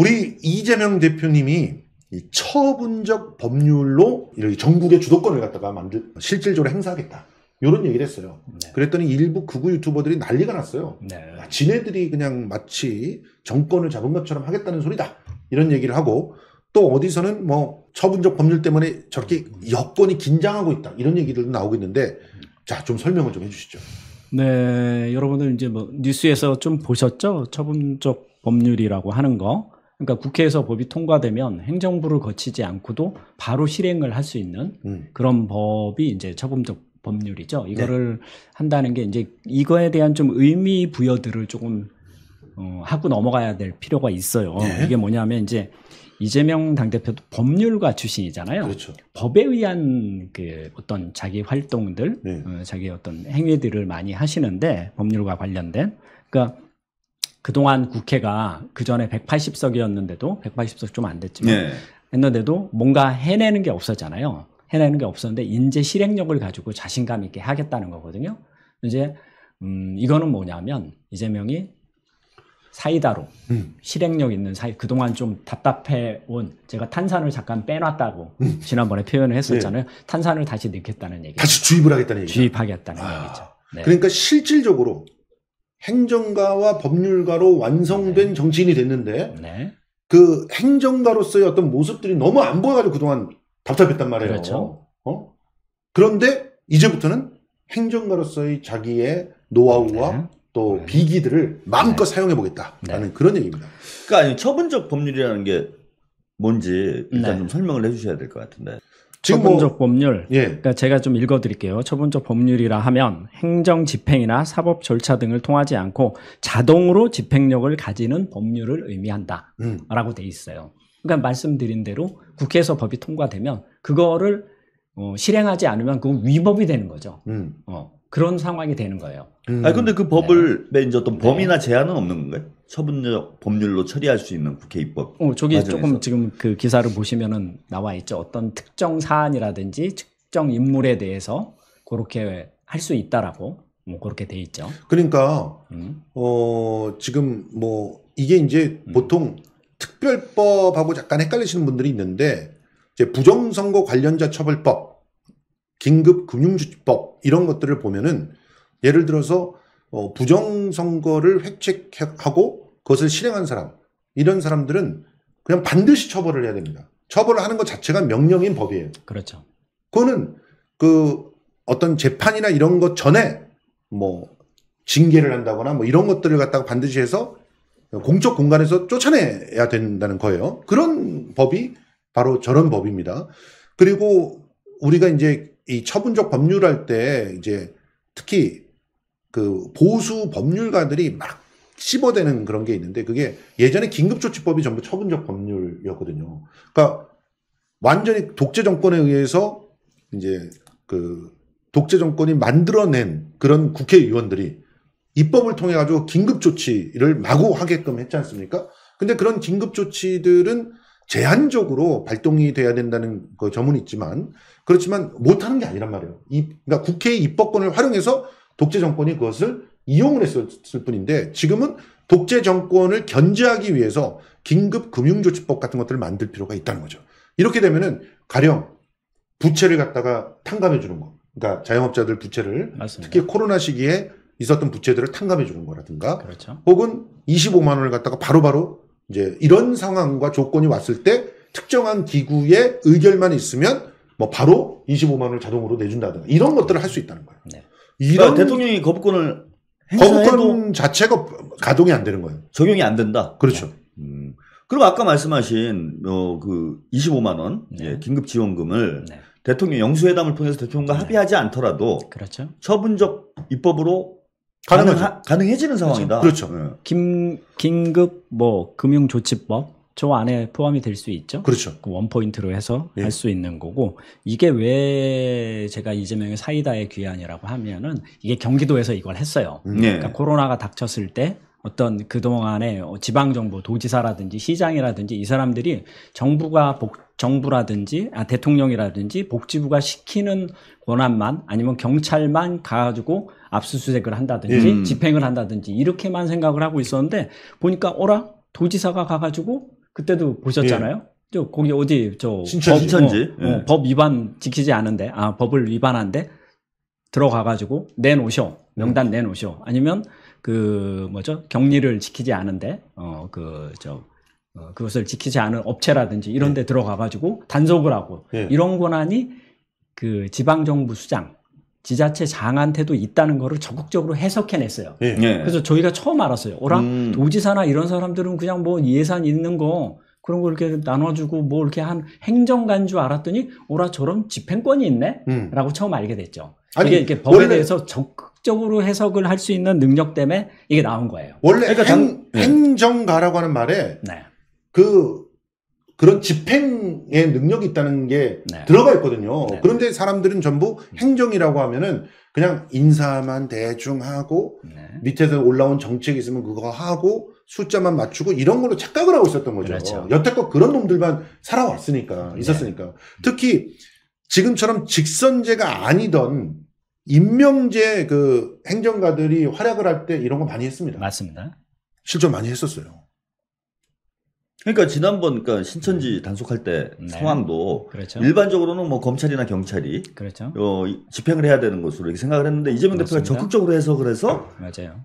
우리 이재명 대표님이 이 처분적 법률로 전국의 주도권을 갖다가 실질적으로 행사하겠다. 이런 얘기를 했어요. 네. 그랬더니 일부 극우 유튜버들이 난리가 났어요. 네. 지네들이 그냥 마치 정권을 잡은 것처럼 하겠다는 소리다. 이런 얘기를 하고 또 어디서는 뭐 처분적 법률 때문에 저렇게 여권이 긴장하고 있다. 이런 얘기들도 나오고 있는데 자, 좀 설명을 좀 해주시죠. 네, 여러분들 이제 뭐 뉴스에서 좀 보셨죠? 처분적 법률이라고 하는 거. 그러니까 국회에서 법이 통과되면 행정부를 거치지 않고도 바로 실행을 할 수 있는 그런 법이 이제 처분적 법률이죠. 이거를 한다는 게 이제 이거에 대한 좀 의미 부여들을 조금 하고 넘어가야 될 필요가 있어요. 네. 이게 뭐냐면 이제 이재명 당대표도 법률가 출신이잖아요. 그렇죠. 법에 의한 그 어떤 자기 활동들, 자기 어떤 행위들을 많이 하시는데 법률과 관련된. 그러니까 그동안 국회가 그 전에 180석이었는데도 180석 좀 안 됐지만 했는데도 뭔가 해내는 게 없었잖아요. 해내는 게 없었는데 인재 실행력을 가지고 자신감 있게 하겠다는 거거든요. 이제 이거는 뭐냐면 이재명이 사이다로 실행력 있는 사이 그동안 좀 답답해 온 제가 탄산을 잠깐 빼놨다고 지난번에 표현을 했었잖아요. 탄산을 다시 넣겠다는 얘기. 다시 주입을 하겠다는 얘기죠. 주입하겠다는 얘기죠. 네. 그러니까 실질적으로 행정가와 법률가로 완성된 정치인이 됐는데 그 행정가로서의 어떤 모습들이 너무 안 보여가지고 그동안 답답했단 말이에요. 그렇죠. 그런데 이제부터는 행정가로서의 자기의 노하우와 또 비기들을 마음껏 사용해보겠다라는 그런 얘기입니다. 그러니까 아니, 처분적 법률이라는 게 뭔지 일단 좀 설명을 해주셔야 될 것 같은데. 처분적 법률. 그러니까 제가 좀 읽어드릴게요. 처분적 법률이라 하면 행정 집행이나 사법 절차 등을 통하지 않고 자동으로 집행력을 가지는 법률을 의미한다라고 돼 있어요. 그러니까 말씀드린 대로 국회에서 법이 통과되면 그거를 실행하지 않으면 그건 위법이 되는 거죠. 그런 상황이 되는 거예요. 아니 근데 그 법을 이제 어떤 범위나 제한은 없는 건가요? 처분적 법률로 처리할 수 있는 국회 입법. 저기 과정에서. 조금 지금 그 기사를 보시면은 나와 있죠. 어떤 특정 사안이라든지 특정 인물에 대해서 그렇게 할 수 있다라고 그렇게 돼 있죠. 그러니까 지금 뭐 이게 이제 보통 특별법하고 약간 헷갈리시는 분들이 있는데 이제 부정선거 관련자 처벌법, 긴급금융주치법 이런 것들을 보면은 예를 들어서 부정선거를 획책하고 그것을 실행한 사람 이런 사람들은 그냥 반드시 처벌을 해야 됩니다. 처벌을 하는 것 자체가 명령인 법이에요. 그렇죠. 그거는 그 어떤 재판이나 이런 것 전에 뭐 징계를 한다거나 뭐 이런 것들을 갖다가 반드시 해서 공적 공간에서 쫓아내야 된다는 거예요. 그런 법이 바로 저런 법입니다. 그리고 우리가 이제 이 처분적 법률할 때 이제 특히 그 보수 법률가들이 막 씹어대는 그런 게 있는데 그게 예전에 긴급조치법이 전부 처분적 법률이었거든요. 그러니까 완전히 독재 정권에 의해서 이제 그 독재 정권이 만들어낸 그런 국회의원들이 입법을 통해 가지고 긴급조치를 마구 하게끔 했지 않습니까? 근데 그런 긴급조치들은 제한적으로 발동이 돼야 된다는 그 점은 있지만 그렇지만 못하는 게 아니란 말이에요. 그러니까 국회의 입법권을 활용해서 독재 정권이 그것을 이용을 했을 뿐인데 지금은 독재 정권을 견제하기 위해서 긴급금융조치법 같은 것들을 만들 필요가 있다는 거죠. 이렇게 되면은 가령 부채를 갖다가 탕감해 주는 거. 그러니까 자영업자들 부채를 맞습니다. 특히 코로나 시기에 있었던 부채들을 탕감해 주는 거라든가 그렇죠. 혹은 25만 원을 갖다가 바로바로 이제 이런 상황과 조건이 왔을 때 특정한 기구의 의결만 있으면 뭐 바로 25만 원을 자동으로 내준다든가 이런 것들을 할 수 있다는 거예요. 네. 이런 그러니까 대통령이 거부권을 행사해도 거부권 자체가 가동이 안 되는 거예요. 적용이 안 된다. 그렇죠. 그럼 아까 말씀하신 그 25만 원 긴급지원금을 대통령 영수회담을 통해서 대통령과 합의하지 않더라도 그렇죠. 처분적 입법으로 가능해지는 상황이다. 그렇죠. 긴급 뭐 금융조치법 저 안에 포함이 될 수 있죠. 그렇죠. 그 원포인트로 해서 할 수 있는 거고 이게 왜 제가 이재명의 사이다의 귀환이라고 하면은 이게 경기도에서 이걸 했어요. 그러니까 코로나가 닥쳤을 때 어떤 그동안에 지방정부, 도지사라든지 시장이라든지 이 사람들이 정부라든지 대통령이라든지 복지부가 시키는 권한만 아니면 경찰만 가가지고 압수수색을 한다든지 집행을 한다든지 이렇게만 생각을 하고 있었는데 보니까 도지사가 가가지고 그때도 보셨잖아요. 저 거기 어디 신천지 법 위반 지키지 않은데 법을 위반한데 들어가가지고 내놓으셔 명단 내놓으셔 아니면 그 뭐죠 격리를 지키지 않은데 그것을 지키지 않은 업체라든지 이런 데 들어가가지고 단속을 하고 이런 권한이 그 지방정부 수장 지자체 장한테도 있다는 거를 적극적으로 해석해냈어요. 그래서 저희가 처음 알았어요. 도지사나 이런 사람들은 그냥 뭐 예산 있는 거 그런 거 이렇게 나눠주고 뭐 이렇게 한 행정가인 줄 알았더니 저런 집행권이 있네? 라고 처음 알게 됐죠. 아니, 이게 법에 대해서 적극적으로 해석을 할 수 있는 능력 때문에 이게 나온 거예요. 원래 행정가라고 하는 말에 그런 집행의 능력이 있다는 게 들어가 있거든요. 그런데 사람들은 전부 행정이라고 하면은 그냥 인사만 대충 하고 밑에서 올라온 정책이 있으면 그거 하고 숫자만 맞추고 이런 걸로 착각을 하고 있었던 거죠. 그렇죠. 여태껏 그런 놈들만 살아왔으니까 있었으니까. 특히 지금처럼 직선제가 아니던 임명제 그 행정가들이 활약을 할 때 이런 거 많이 했습니다. 맞습니다. 실전 많이 했었어요. 그러니까 지난번 신천지 단속할 때 상황도 그렇죠. 일반적으로는 뭐 검찰이나 경찰이 그렇죠. 집행을 해야 되는 것으로 이렇게 생각을 했는데 이재명 대표가 적극적으로 해석을 해서 맞아요.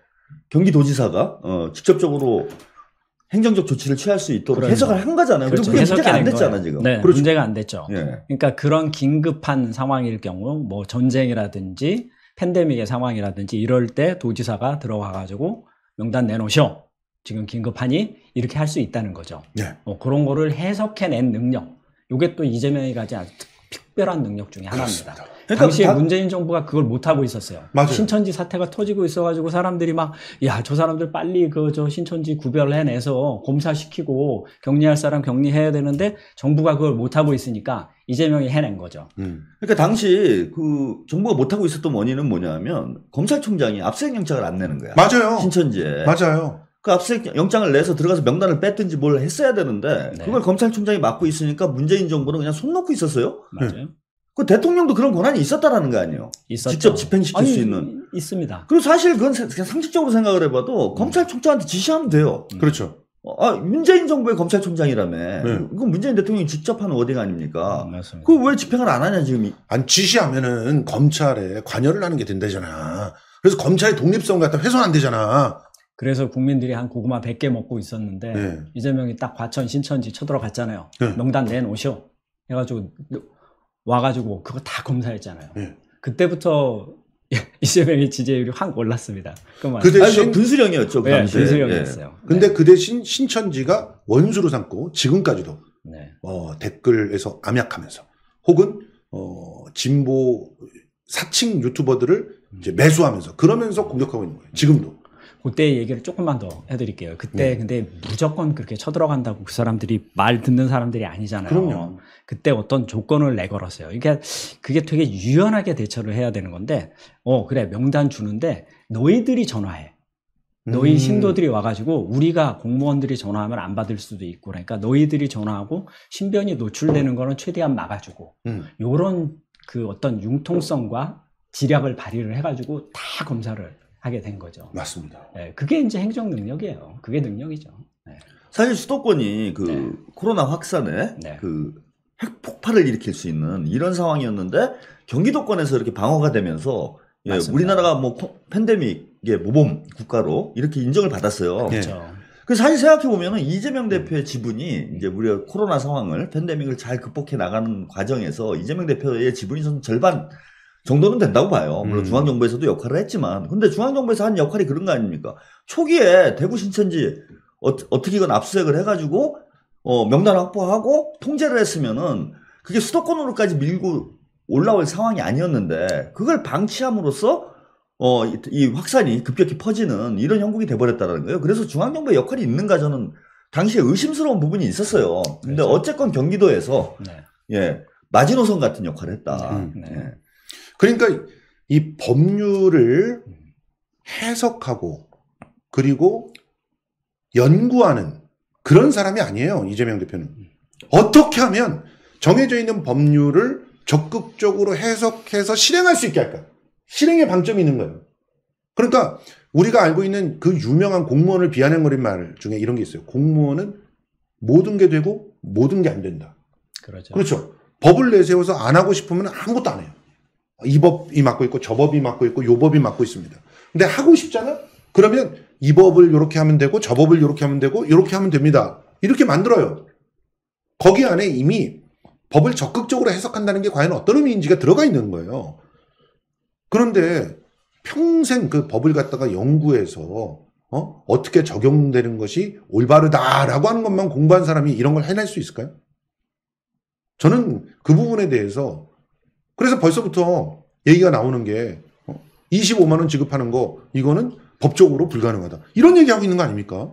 경기도지사가 직접적으로 행정적 조치를 취할 수 있도록 해석을 한 거잖아요. 그렇죠. 그리고 그게 문제가 안 됐잖아 지금. 네, 그렇죠. 문제가 안 됐죠. 그러니까 그런 긴급한 상황일 경우 뭐 전쟁이라든지 팬데믹의 상황이라든지 이럴 때 도지사가 들어와가지고 명단 내놓으셔. 지금 긴급하니 이렇게 할 수 있다는 거죠. 그런 거를 해석해낸 능력. 이게 또 이재명이 가진 아주 특별한 능력 중에 하나입니다. 그러니까 당시에 문재인 정부가 그걸 못하고 있었어요. 맞아요. 신천지 사태가 터지고 있어가지고 사람들이 막, 저 사람들 빨리 저 신천지 구별해내서 검사시키고 격리할 사람 격리해야 되는데 정부가 그걸 못하고 있으니까 이재명이 해낸 거죠. 그러니까 당시 그 정부가 못하고 있었던 원인은 뭐냐면 검찰총장이 압수수색 영장을 안 내는 거야. 맞아요. 신천지에. 맞아요. 그 압수수색 영장을 내서 들어가서 명단을 뺐든지 뭘 했어야 되는데 그걸 검찰총장이 맡고 있으니까 문재인 정부는 그냥 손 놓고 있었어요. 맞아요. 그 대통령도 그런 권한이 있었다라는 거 아니에요? 있었죠. 직접 집행시킬 수 있는. 있습니다. 그리고 사실 그건 그냥 상식적으로 생각을 해봐도 검찰총장한테 지시하면 돼요. 그렇죠. 문재인 정부의 검찰총장이라며. 이건 문재인 대통령이 직접 한 워딩 아닙니까? 맞습니다. 그거 왜 집행을 안 하냐 지금. 안 지시하면은 검찰에 관여를 하는 게 된다잖아. 그래서 검찰의 독립성 갖다 훼손 안 되잖아. 그래서 국민들이 한 고구마 100개 먹고 있었는데 이재명이 딱 과천 신천지 쳐들어갔잖아요. 명단 내놓으셔. 해가지고 와가지고 그거 다 검사했잖아요. 그때부터 이재명의 지지율이 확 올랐습니다. 그 대신 분수령이었죠. 그 당시에. 분수령이었어요. 근데 그 대신 신천지가 원수로 삼고 지금까지도 댓글에서 암약하면서 혹은 진보 사칭 유튜버들을 이제 매수하면서 그러면서 공격하고 있는 거예요. 지금도. 그때 얘기를 조금만 더 해드릴게요. 그때 근데 무조건 그렇게 쳐들어간다고 그 사람들이 말 듣는 사람들이 아니잖아요. 그럼요. 그때 어떤 조건을 내걸었어요. 그러니까 그게 되게 유연하게 대처를 해야 되는 건데, 그래 명단 주는데 너희들이 전화해. 너희 신도들이 와가지고 우리가 공무원들이 전화하면 안 받을 수도 있고, 그러니까 너희들이 전화하고 신변이 노출되는 거는 최대한 막아주고, 요런 그 어떤 융통성과 지략을 발휘를 해가지고 다 검사를 하게 된 거죠. 맞습니다. 그게 이제 행정 능력이에요. 그게 능력이죠. 사실 수도권이 코로나 확산에 그 핵폭발을 일으킬 수 있는 이런 상황이었는데 경기도권에서 이렇게 방어가 되면서 우리나라가 뭐 팬데믹의 모범 국가로 이렇게 인정을 받았어요. 그렇죠. 그래서 사실 생각해 보면은 이재명 대표의 지분이 이제 우리가 코로나 상황을 팬데믹을 잘 극복해 나가는 과정에서 이재명 대표의 지분이 전 절반 정도는 된다고 봐요. 물론 중앙정부에서도 역할을 했지만, 근데 중앙정부에서 한 역할이 그런 거 아닙니까? 초기에 대구 신천지 어떻게건 압수수색을 해가지고 명단 확보하고 통제를 했으면은 그게 수도권으로까지 밀고 올라올 상황이 아니었는데 그걸 방치함으로써 이 확산이 급격히 퍼지는 이런 형국이 돼버렸다는 거예요. 그래서 중앙정부의 역할이 있는가 저는 당시에 의심스러운 부분이 있었어요. 근데 그렇죠. 어쨌건 경기도에서 마지노선 같은 역할을 했다. 그러니까 이 법률을 해석하고 그리고 연구하는 그런 사람이 아니에요. 이재명 대표는. 어떻게 하면 정해져 있는 법률을 적극적으로 해석해서 실행할 수 있게 할까? 실행의 방점이 있는 거예요. 그러니까 우리가 알고 있는 그 유명한 공무원을 비아냥거린 말 중에 이런 게 있어요. 공무원은 모든 게 되고 모든 게 안 된다. 그렇죠. 그렇죠. 법을 내세워서 안 하고 싶으면 아무것도 안 해요. 이 법이 막고 있고 저 법이 막고 있고 요 법이 막고 있습니다. 근데 하고 싶잖아? 그러면 이 법을 이렇게 하면 되고 저 법을 이렇게 하면 되고 이렇게 하면 됩니다. 이렇게 만들어요. 거기 안에 이미 법을 적극적으로 해석한다는 게 과연 어떤 의미인지가 들어가 있는 거예요. 그런데 평생 그 법을 갖다가 연구해서 어떻게 적용되는 것이 올바르다라고 하는 것만 공부한 사람이 이런 걸 해낼 수 있을까요? 저는 그 부분에 대해서 그래서 벌써부터 얘기가 나오는 게 25만 원 지급하는 거 이거는 법적으로 불가능하다. 이런 얘기하고 있는 거 아닙니까?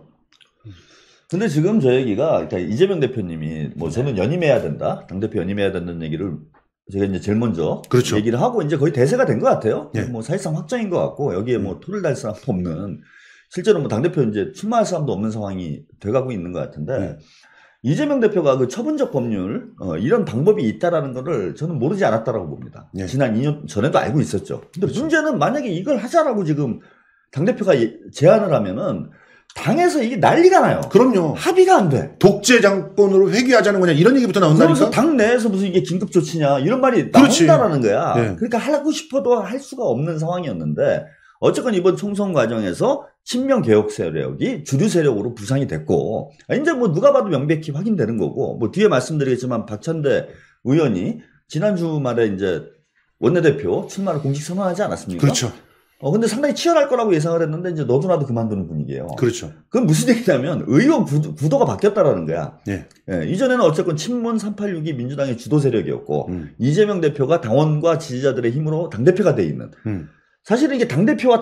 근데 지금 저 얘기가 이재명 대표님이 뭐 저는 연임해야 된다. 당대표 연임해야 된다는 얘기를 제가 이제 제일 먼저 그렇죠. 얘기를 하고 이제 거의 대세가 된 것 같아요. 네. 뭐 사실상 확정인 것 같고 여기에 뭐 토를 달 사람도 없는 실제로 뭐 당대표 이제 출마할 사람도 없는 상황이 돼가고 있는 것 같은데 네. 이재명 대표가 그 처분적 법률 이런 방법이 있다라는 거를 저는 모르지 않았다라고 봅니다. 네. 지난 2년 전에도 알고 있었죠. 근데 그렇죠. 문제는 만약에 이걸 하자라고 지금 당대표가 제안을 하면은 당에서 이게 난리가 나요. 그럼요. 합의가 안 돼. 독재 정권으로 회귀하자는 거냐 이런 얘기부터 그러면서 나온다니까. 당 내에서 무슨 이게 긴급 조치냐 이런 말이 그렇지. 나온다라는 거야. 네. 그러니까 하고 싶어도 할 수가 없는 상황이었는데 어쨌건 이번 총선 과정에서 친명 개혁 세력이 주류 세력으로 부상이 됐고 이제 뭐 누가 봐도 명백히 확인되는 거고 뭐 뒤에 말씀드리겠지만 박찬대 의원이 지난 주말에 이제 원내대표 출마를 공식 선언하지 않았습니까? 그렇죠. 근데 상당히 치열할 거라고 예상을 했는데 이제 너도나도 그만두는 분위기예요. 그렇죠. 그건 무슨 얘기냐면 의원 구도가 바뀌었다라는 거야. 네. 예, 이전에는 어쨌건 친문 386이 민주당의 주도 세력이었고 이재명 대표가 당원과 지지자들의 힘으로 당대표가 돼 있는 사실은 이게 당대표와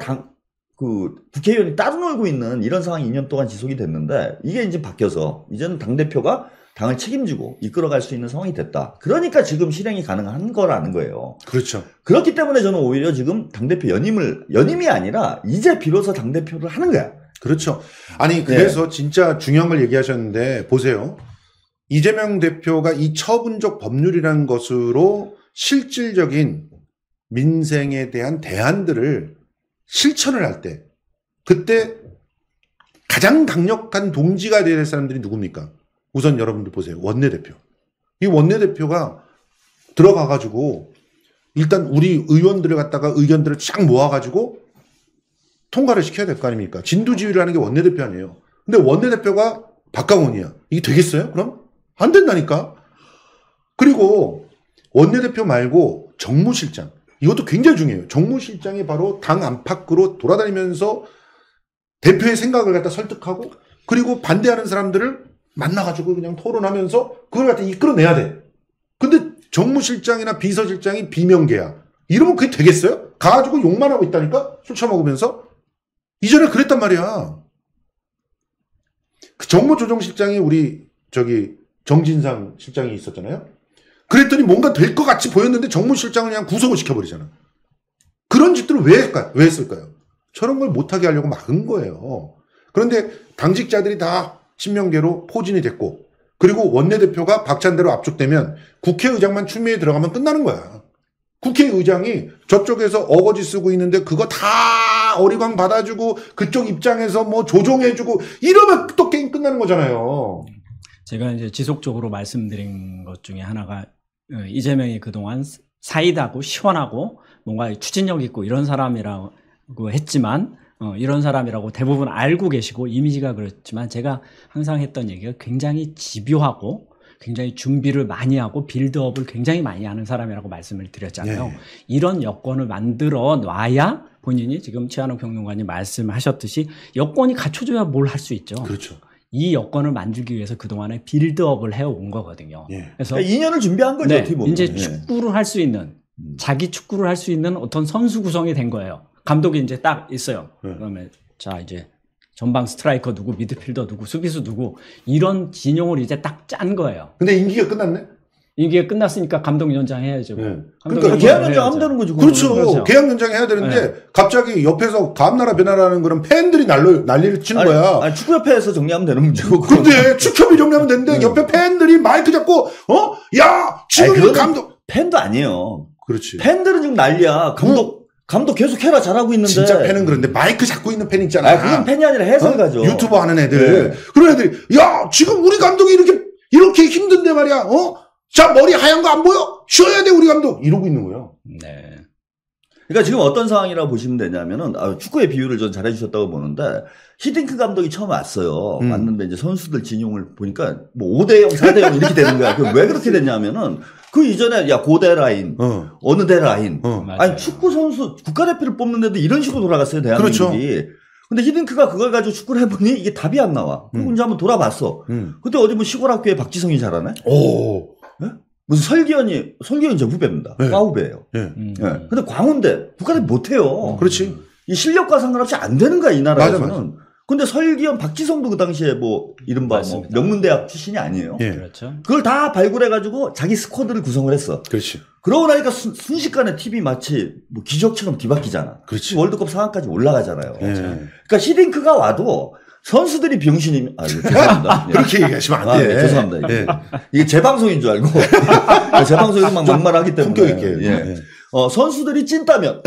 국회의원이 따로 놀고 있는 이런 상황이 2년 동안 지속이 됐는데 이게 이제 바뀌어서 이제는 당대표가 당을 책임지고 이끌어갈 수 있는 상황이 됐다. 그러니까 지금 실행이 가능한 거라는 거예요. 그렇죠. 그렇기 때문에 저는 오히려 지금 당대표 연임이 아니라 이제 비로소 당대표를 하는 거야. 그렇죠. 아니 그래서 진짜 중요한 걸 얘기하셨는데 보세요. 이재명 대표가 이 처분적 법률이라는 것으로 실질적인 민생에 대한 대안들을 실천을 할 때 그때 가장 강력한 동지가 되야 될 사람들이 누굽니까? 우선 여러분들 보세요. 원내대표. 이 원내대표가 들어가가지고 일단 우리 의원들을 갖다가 의견들을 쫙 모아가지고 통과를 시켜야 될 거 아닙니까? 진두지휘를 하는 게 원내대표 아니에요. 근데 원내대표가 박강원이야. 이게 되겠어요? 그럼? 안 된다니까? 그리고 원내대표 말고 정무실장. 이것도 굉장히 중요해요. 정무실장이 바로 당 안팎으로 돌아다니면서 대표의 생각을 갖다 설득하고 그리고 반대하는 사람들을 만나가지고 그냥 토론하면서 그걸 갖다 이끌어내야 돼. 근데 정무실장이나 비서실장이 비명계야. 이러면 그게 되겠어요? 가가지고 욕만 하고 있다니까? 술 처먹으면서? 이전에 그랬단 말이야. 그 정무조정실장이 우리 정진상 실장이 있었잖아요. 그랬더니 뭔가 될 것 같이 보였는데 정무실장을 그냥 구속을 시켜버리잖아. 그런 짓들을 왜 했을까요? 저런 걸 못하게 하려고 막은 거예요. 그런데 당직자들이 다 친명계로 포진이 됐고 그리고 원내대표가 박찬대로 압축되면 국회의장만 추미애 들어가면 끝나는 거야. 국회의장이 저쪽에서 어거지 쓰고 있는데 그거 다 어리광 받아주고 그쪽 입장에서 뭐 조종해주고 이러면 또 게임 끝나는 거잖아요. 제가 이제 지속적으로 말씀드린 것 중에 하나가 이재명이 그동안 사이다고 시원하고 뭔가 추진력 있고 이런 사람이라고 했지만 이런 사람이라고 대부분 알고 계시고 이미지가 그렇지만 제가 항상 했던 얘기가 굉장히 집요하고 굉장히 준비를 많이 하고 빌드업을 굉장히 많이 하는 사람이라고 말씀을 드렸잖아요. 네. 이런 여건을 만들어 놔야 본인이 지금 최한욱 평론가님 말씀하셨듯이 여건이 갖춰져야 뭘 할 수 있죠. 그렇죠. 이 여건을 만들기 위해서 그동안에 빌드업을 해온 거거든요. 예. 그래서 그러니까 2년을 준비한 거죠. 네, 어떻게 보면. 이제 축구를 할 수 있는 자기 축구를 할 수 있는 어떤 선수 구성이 된 거예요. 감독이 이제 딱 있어요. 그러면 자 이제 전방 스트라이커 누구, 미드필더 누구, 수비수 누구 이런 진영을 이제 딱 짠 거예요. 근데 임기가 끝났네? 이게 끝났으니까 감독 연장해야죠. 네. 그러니까 계약 연장하면 되는 거죠. 그렇죠. 계약 연장해야 되는데 네. 갑자기 옆에서 감나라 변화라는 그런 팬들이 난리를 치는 거야. 아니, 축구협회에서 정리하면 되는 문제고. 근데 축협이 정리하면 되는데 옆에 팬들이 마이크 잡고 야 지금 그거는 감독 팬도 아니에요. 그렇지. 팬들은 지금 난리야. 감독 감독 계속 해라 잘하고 있는데. 진짜 팬은 그런데 마이크 잡고 있는 팬 있잖아. 아, 그건 팬이 아니라 해설가죠. 유튜버 하는 애들. 그런 애들이 야 지금 우리 감독이 이렇게 힘든데 말이야. 자 머리 하얀 거 안 보여? 쉬어야 돼 우리 감독. 이러고 있는 거예요. 네. 그러니까 지금 어떤 상황이라고 보시면 되냐면은 축구의 비유를 전 잘해주셨다고 보는데 히딩크 감독이 처음 왔어요. 왔는데 이제 선수들 진용을 보니까 뭐 5대0, 4대0 이렇게 되는 거야. 왜 그렇게 됐냐면은 그 이전에 야 고대 라인, 어느 대 라인. 아니 축구 선수 국가대표를 뽑는데도 이런 식으로 돌아갔어요 대한민국이. 그렇죠. 근데 히딩크가 그걸 가지고 축구를 해보니 이게 답이 안 나와. 그리고 이제 한번 돌아봤어. 그때 어디 뭐 시골 학교에 박지성이 잘하네. 오. 네? 무슨 설기현이 제 후배입니다. 네. 과후배예요. 네. 네. 근데 광운대 국가대표 못해요. 그렇지. 이 실력과 상관없이 안 되는 거야 이 나라에서는. 맞아. 근데 설기현, 박지성도 그 당시에 뭐 이른바 뭐 명문대학 출신이 아니에요. 예. 그렇죠. 그걸 다 발굴해가지고 자기 스쿼드를 구성을 했어. 그렇지. 그러고 나니까 순식간에 팀이 마치 뭐 기적처럼 뒤바뀌잖아. 그렇지. 월드컵 상황까지 올라가잖아요. 예. 그러니까 히딩크가 와도 선수들이 병신이 죄송합니다. 그렇게 얘기하시면 안 돼. 네, 죄송합니다. 예. 이게 제 방송인 줄 알고 제 방송에서 막 막말하기 때문에 품격 있게. 예. 선수들이 찐따면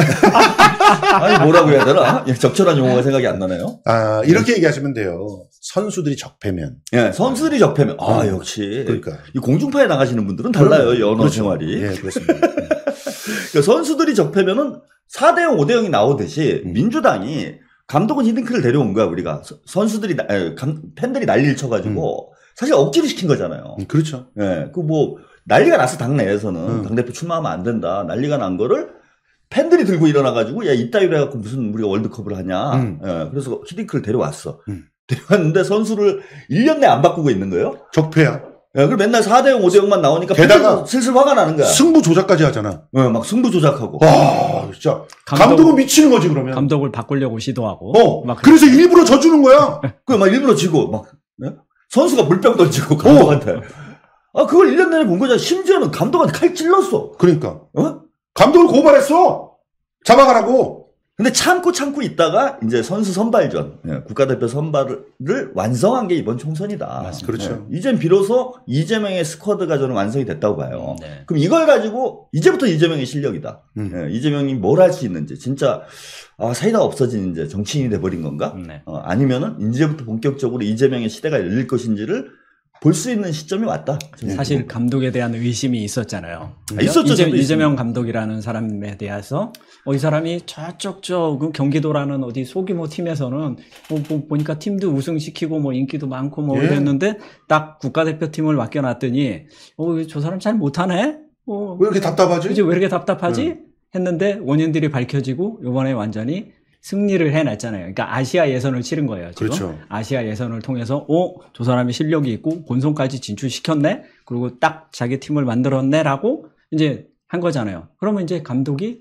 아니 뭐라고 해야 되나? 적절한 용어가 생각이 안 나네요. 아 이렇게 얘기하시면 돼요. 선수들이 적폐면. 예, 선수들이 적폐면. 아 역시. 그러니까 이 공중파에 나가시는 분들은 달라요. 이 언어 그렇죠. 생활이. 예, 그렇습니다. 그러니까 선수들이 적폐면은 4대0, 5대0이 나오듯이 민주당이 감독은 히딩크를 데려온 거야 우리가. 선수들이 팬들이 난리를 쳐가지고 사실 억지로 시킨 거잖아요. 그렇죠. 예, 그 뭐 난리가 났어 당내에서는 당대표 출마하면 안 된다. 난리가 난 거를 팬들이 들고 일어나가지고 야 이따위로 해갖고 무슨 우리가 월드컵을 하냐. 예, 그래서 히딩크를 데려왔어. 데려왔는데 선수를 1년 내에 안 바꾸고 있는 거예요. 적폐야. 예, 그리고 맨날 4대0, 5대0만 나오니까 게다가 슬슬 화가 나는 거야. 승부 조작까지 하잖아. 예, 막 승부 조작하고. 와, 진짜 감독은 미치는 거지 그러면. 감독을 바꾸려고 시도하고. 막 그래서 일부러 져주는 거야. 그 막 일부러 지고 막 예? 선수가 물병 던지고 감독한테. 그걸 1년 내내 본 거잖아. 심지어는 감독한테 칼 찔렀어. 그러니까. 감독을 고발했어. 잡아가라고. 근데 참고 있다가 이제 선수 선발전, 국가대표 선발을 완성한 게 이번 총선이다. 맞습니다. 그렇죠. 이젠 비로소 이재명의 스쿼드가 저는 완성이 됐다고 봐요. 네. 그럼 이걸 가지고 이제부터 이재명의 실력이다. 이재명이 뭘 할 수 있는지 진짜 사이다가 없어진 이제 정치인이 돼버린 건가? 네. 아니면은 이제부터 본격적으로 이재명의 시대가 열릴 것인지를 볼 수 있는 시점이 왔다. 사실 감독에 대한 의심이 있었잖아요. 있었죠. 이재명 감독이라는 사람에 대해서 이 사람이 저쪽 그 경기도라는 어디 소규모 팀에서는 보니까 팀도 우승시키고 뭐 인기도 많고 뭐 이랬는데 딱 국가대표팀을 맡겨놨더니 저 사람 잘 못하네. 왜 이렇게 답답하지? 그치, 왜 이렇게 답답하지? 했는데 원인들이 밝혀지고 이번에 완전히 승리를 해냈잖아요. 그러니까 아시아 예선을 치른 거예요. 지금. 그렇죠. 아시아 예선을 통해서 저 사람이 실력이 있고 본선까지 진출시켰네. 그리고 딱 자기 팀을 만들었네라고 이제 한 거잖아요. 그러면 이제 감독이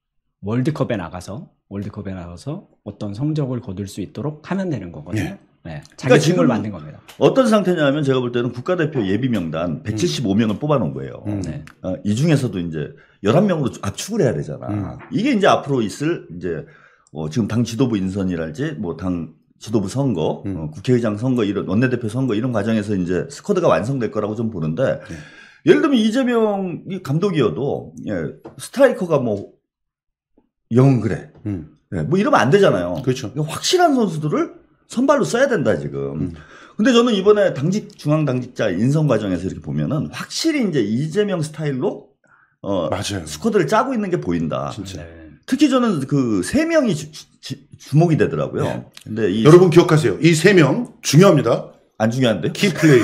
월드컵에 나가서 어떤 성적을 거둘 수 있도록 하면 되는 거거든요. 네. 자기 그러니까 팀을 만든 겁니다. 어떤 상태냐면 제가 볼 때는 국가대표 예비 명단 175명을 뽑아놓은 거예요. 네. 이 중에서도 이제 11명으로 압축을 해야 되잖아. 이게 이제 앞으로 있을 이제 지금 당 지도부 인선이랄지 뭐 당 지도부 선거, 국회의장 선거 이런 원내대표 선거 이런 과정에서 이제 스쿼드가 완성될 거라고 좀 보는데 예를 들면 이재명이 감독이어도 스트라이커가 뭐 영그래 뭐 이러면 안 되잖아요. 그렇죠. 확실한 선수들을 선발로 써야 된다 지금. 근데 저는 이번에 중앙당직자 인선 과정에서 이렇게 보면은 확실히 이제 이재명 스타일로 맞아요. 스쿼드를 짜고 있는 게 보인다. 진짜. 네. 특히 저는 그 3명이 주목이 되더라고요. 네. 근데 여러분 기억하세요. 이 3명 중요합니다. 안 중요한데요? 키 플레이어.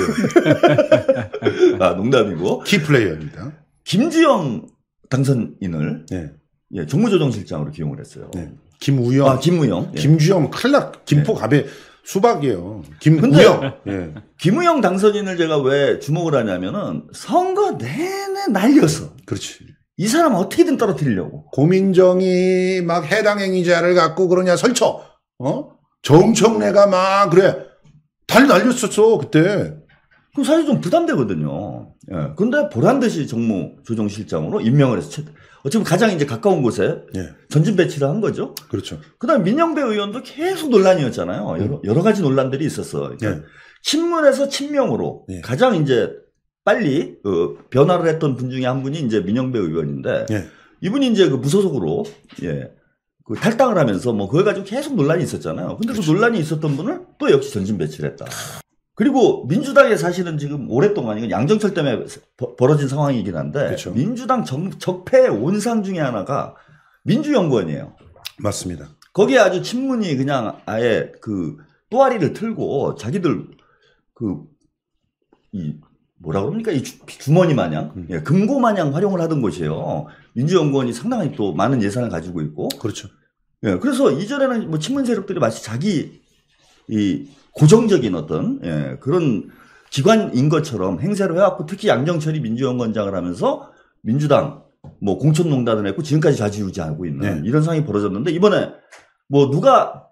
농담이고. 키 플레이어입니다. 김주영 당선인을 네. 정무조정실장으로 기용을 했어요. 네. 김우영. 김우영. 김주영 큰일 났. 김포 갑에 수박이에요. 김우영. 김우영 당선인을 제가 왜 주목을 하냐면은 선거 내내 날렸어. 그렇지. 이 사람 어떻게든 떨어뜨리려고. 고민정이 막 해당 행위자를 갖고 그러냐 설쳐. 정청래가 막 그래. 날렸었어 그때. 그럼 사실 좀 부담되거든요. 근데 보란듯이 정무조정실장으로 임명을 해서 어차피 가장 이제 가까운 곳에 전진 배치를 한 거죠. 그렇죠. 그다음 민영배 의원도 계속 논란이었잖아요. 여러 가지 논란들이 있었어. 그러니까 친문에서 친명으로 가장 이제 빨리 변화를 했던 분 중에 한 분이 이제 민영배 의원인데 이분이 이제 그 무소속으로 그 탈당을 하면서 뭐 그걸 가지고 계속 논란이 있었잖아요. 근데 그렇죠. 그 논란이 있었던 분을 또 역시 전진 배치를 했다. 그리고 민주당에 사실은 지금 오랫동안 이건 양정철 때문에 벌어진 상황이긴 한데 그렇죠. 민주당 적폐의 온상 중에 하나가 민주연구원이에요. 맞습니다. 거기에 아주 친문이 그냥 아예 그 또아리를 틀고 자기들 뭐라 그럽니까? 이 주머니 마냥, 예, 금고 마냥 활용을 하던 곳이에요. 민주연구원이 상당히 또 많은 예산을 가지고 있고. 그렇죠. 예, 그래서 이전에는 뭐 친문 세력들이 마치 자기 이 고정적인 어떤 예, 그런 기관인 것처럼 행세를 해왔고 특히 양정철이 민주연구원장을 하면서 민주당 뭐 공천농단을 했고 지금까지 좌지우지하고 있는 네. 이런 상황이 벌어졌는데 이번에 뭐 누가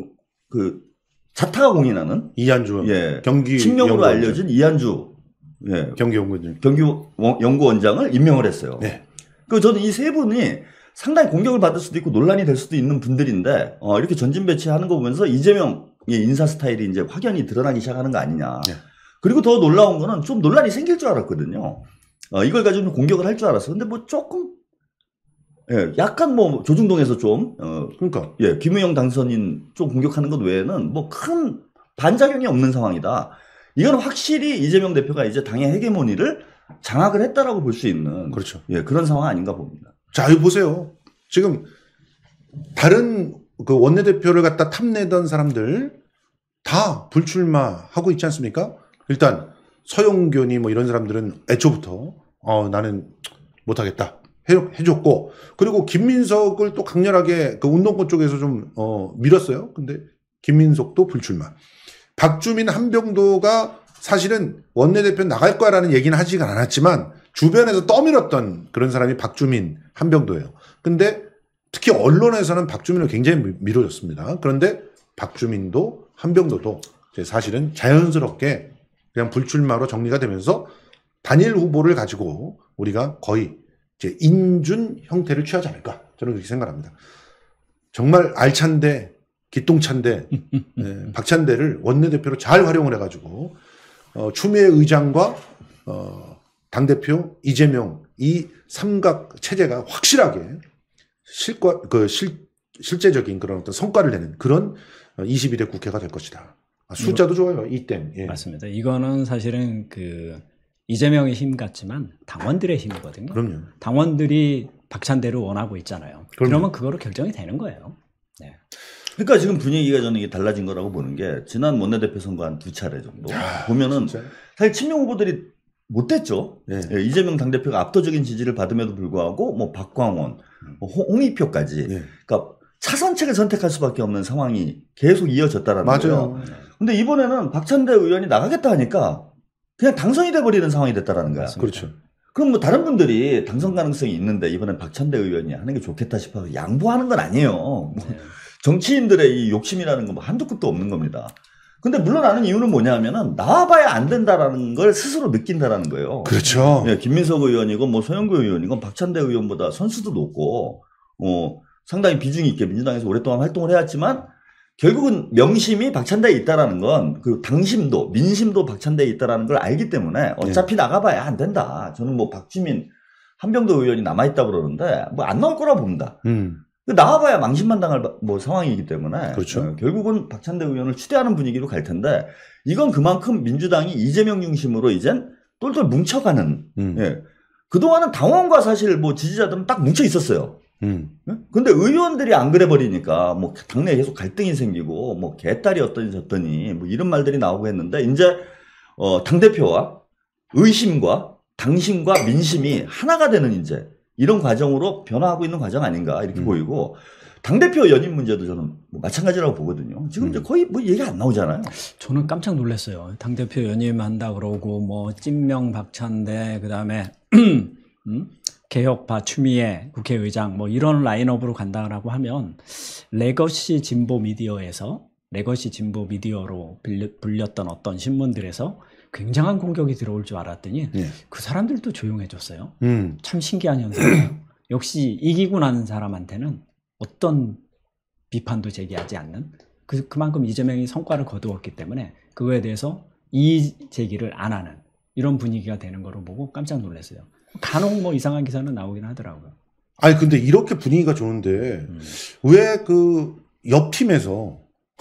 자타가 공인하는 이한주 예, 경기 친명으로 연구원장. 알려진 이한주 예, 경기연구원장. 연구원장을 임명을 했어요. 네. 그 저는 이 세 분이 상당히 공격을 받을 수도 있고 논란이 될 수도 있는 분들인데 이렇게 전진 배치하는 거 보면서 이재명의 인사 스타일이 이제 확연히 드러나기 시작하는 거 아니냐. 네. 그리고 더 놀라운 거는 좀 논란이 생길 줄 알았거든요. 이걸 가지고 공격을 할 줄 알았어. 근데 뭐 조금 예, 약간 뭐 조중동에서 좀 그러니까 예, 김우영 당선인 좀 공격하는 것 외에는 뭐 큰 반작용이 없는 상황이다. 이건 확실히 이재명 대표가 이제 당의 헤게모니를 장악을 했다라고 볼 수 있는 그렇죠. 예, 그런 상황 아닌가 봅니다. 자, 여기 보세요. 지금 다른 그 원내대표를 갖다 탐내던 사람들 다 불출마하고 있지 않습니까? 일단 서영교니 뭐 이런 사람들은 애초부터 나는 못하겠다 해줬고, 그리고 김민석을 또 강렬하게 그 운동권 쪽에서 좀 밀었어요. 근데 김민석도 불출마. 박주민, 한병도가 사실은 원내대표 나갈 거야라는 얘기는 하지가 않았지만 주변에서 떠밀었던 그런 사람이 박주민, 한병도예요. 근데 특히 언론에서는 박주민을 굉장히 밀어줬습니다. 그런데 박주민도 한병도도 사실은 자연스럽게 그냥 불출마로 정리가 되면서 단일 후보를 가지고 우리가 거의 이제 인준 형태를 취하지 않을까, 저는 그렇게 생각합니다. 정말 알찬데 기똥찬데 박찬대를 원내대표로 잘 활용을 해가지고 추미애 의장과 당대표 이재명 이 삼각 체제가 확실하게 실제적인 그런 어떤 성과를 내는 그런 21대 국회가 될 것이다. 숫자도 좋아요. 이땜. 예. 맞습니다. 이거는 사실은 그 이재명의 힘 같지만 당원들의 힘이거든요. 그럼요. 당원들이 박찬대를 원하고 있잖아요. 그러면 그거로 결정이 되는 거예요. 네. 그러니까 지금 분위기가 저는 이게 달라진 거라고 보는 게 지난 원내대표 선거 한 2차례 정도 보면은 진짜? 사실 친명 후보들이 못 됐죠. 네. 예, 이재명 당대표가 압도적인 지지를 받음에도 불구하고 뭐 박광원, 뭐 홍익표까지 네. 그러니까 차선책을 선택할 수밖에 없는 상황이 계속 이어졌다라는 거예요. 맞아요. 근데 이번에는 박찬대 의원이 나가겠다 하니까 그냥 당선이 돼버리는 상황이 됐다라는 거야. 그렇죠. 그럼 뭐 다른 분들이 당선 가능성이 있는데 이번엔 박찬대 의원이 하는 게 좋겠다 싶어서 양보하는 건 아니에요. 뭐 정치인들의 이 욕심이라는 건 뭐 한두 끝도 없는 겁니다. 근데 물러나는 이유는 뭐냐면은 나와봐야 안 된다라는 걸 스스로 느낀다라는 거예요. 그렇죠. 예, 김민석 의원이건 뭐 소영구 의원이건 박찬대 의원보다 선수도 높고 상당히 비중이 있게 민주당에서 오랫동안 활동을 해왔지만 결국은 명심이 박찬대에 있다라는 건 그 당심도 민심도 박찬대에 있다라는 걸 알기 때문에 어차피 나가봐야 안 된다. 저는 뭐 박주민, 한병도 의원이 남아있다 그러는데 뭐 안 나올 거라 봅니다. 나와봐야 망신만 당할 뭐 상황이기 때문에 그렇죠. 결국은 박찬대 의원을 추대하는 분위기로 갈 텐데 이건 그만큼 민주당이 이재명 중심으로 이젠 똘똘 뭉쳐가는 예. 그동안은 당원과 사실 뭐 지지자들은 딱 뭉쳐 있었어요. 근데 의원들이 안 그래 버리니까 뭐 당내에 계속 갈등이 생기고 뭐 개딸이 어떠니 저떠니 뭐 이런 말들이 나오고 했는데 이제 당대표와 의심과 당심과 민심이 하나가 되는 이제 이런 과정으로 변화하고 있는 과정 아닌가 이렇게 보이고 당대표 연임 문제도 저는 뭐 마찬가지라고 보거든요. 지금 이제 거의 뭐 얘기가 안 나오잖아요. 저는 깜짝 놀랐어요. 당대표 연임한다 그러고 뭐 찐명 박찬대 그다음에 개혁파 추미애 국회의장 뭐 이런 라인업으로 간다라고 하면 레거시 진보 미디어로 불렸던 어떤 신문들에서 굉장한 공격이 들어올 줄 알았더니 그 사람들도 조용해졌어요. 참 신기한 현상이에요. 역시 이기고 나는 사람한테는 어떤 비판도 제기하지 않는 그만큼 이재명이 성과를 거두었기 때문에 그거에 대해서 이의 제기를 안 하는 이런 분위기가 되는 거로 보고 깜짝 놀랐어요. 간혹 뭐 이상한 기사는 나오긴 하더라고요. 아니 근데 이렇게 분위기가 좋은데 왜 그 옆 팀에서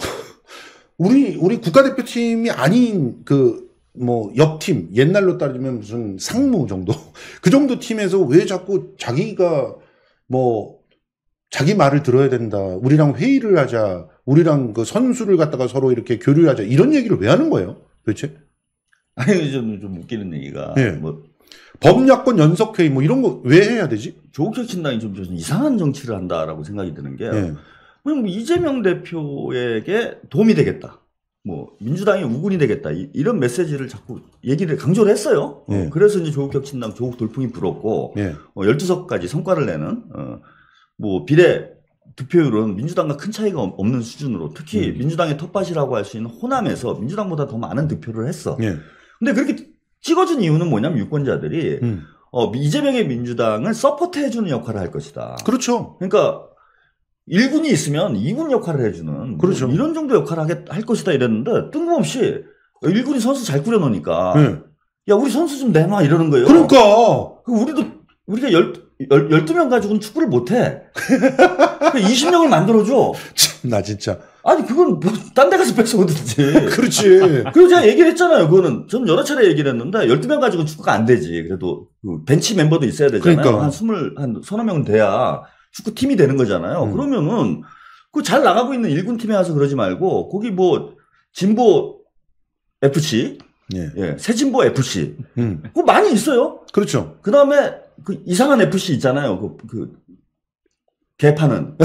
우리 국가대표팀이 아닌 그 뭐 옆 팀 옛날로 따지면 무슨 상무 정도 그 정도 팀에서 왜 자꾸 자기가 뭐 자기 말을 들어야 된다. 우리랑 회의를 하자. 우리랑 그 선수를 갖다가 서로 이렇게 교류하자. 이런 얘기를 왜 하는 거예요? 도대체? 아니 좀 웃기는 얘기가 네. 뭐 범야권 연석회의 뭐 이런 거 왜 해야 되지? 조국 혁신당이 좀 이상한 정치를 한다라고 생각이 드는 게 네. 뭐 이재명 대표에게 도움이 되겠다. 뭐 민주당이 우군이 되겠다. 이런 메시지를 자꾸 얘기를 강조를 했어요. 네. 그래서 이제 조국 혁신당 조국 돌풍이 불었고 네. 12석까지 성과를 내는 뭐 비례 득표율은 민주당과 큰 차이가 없는 수준으로 특히 민주당의 텃밭이라고 할 수 있는 호남에서 민주당보다 더 많은 득표를 했어. 네. 근데 그렇게 찍어준 이유는 뭐냐면 유권자들이 이재명의 민주당을 서포트해주는 역할을 할 것이다. 그렇죠. 그러니까 1군이 있으면 2군 역할을 해주는 그렇죠. 뭐 이런 정도 역할을 할 것이다 이랬는데 뜬금없이 1군이 선수 잘 꾸려놓으니까 네. 야 우리 선수 좀 내놔 이러는 거예요. 그러니까 우리가 12명 가지고는 축구를 못해. 20명을 만들어줘. 나 진짜 아니 그건 뭐 딴 데 가서 뺏어오든지. 그렇지. 그리고 제가 얘기를 했잖아요. 그거는 저는 여러 차례 얘기를 했는데 12명 가지고 축구가 안 되지. 그래도 그 벤치 멤버도 있어야 되잖아요. 그러니까. 한 서너 명은 돼야 축구팀이 되는 거잖아요. 그러면은 그 잘 나가고 있는 1군 팀에 와서 그러지 말고 거기 뭐 진보 FC, 예. 새진보 FC 그거 많이 있어요. 그렇죠. 그 다음에 그 이상한 FC 있잖아요. 그 개파는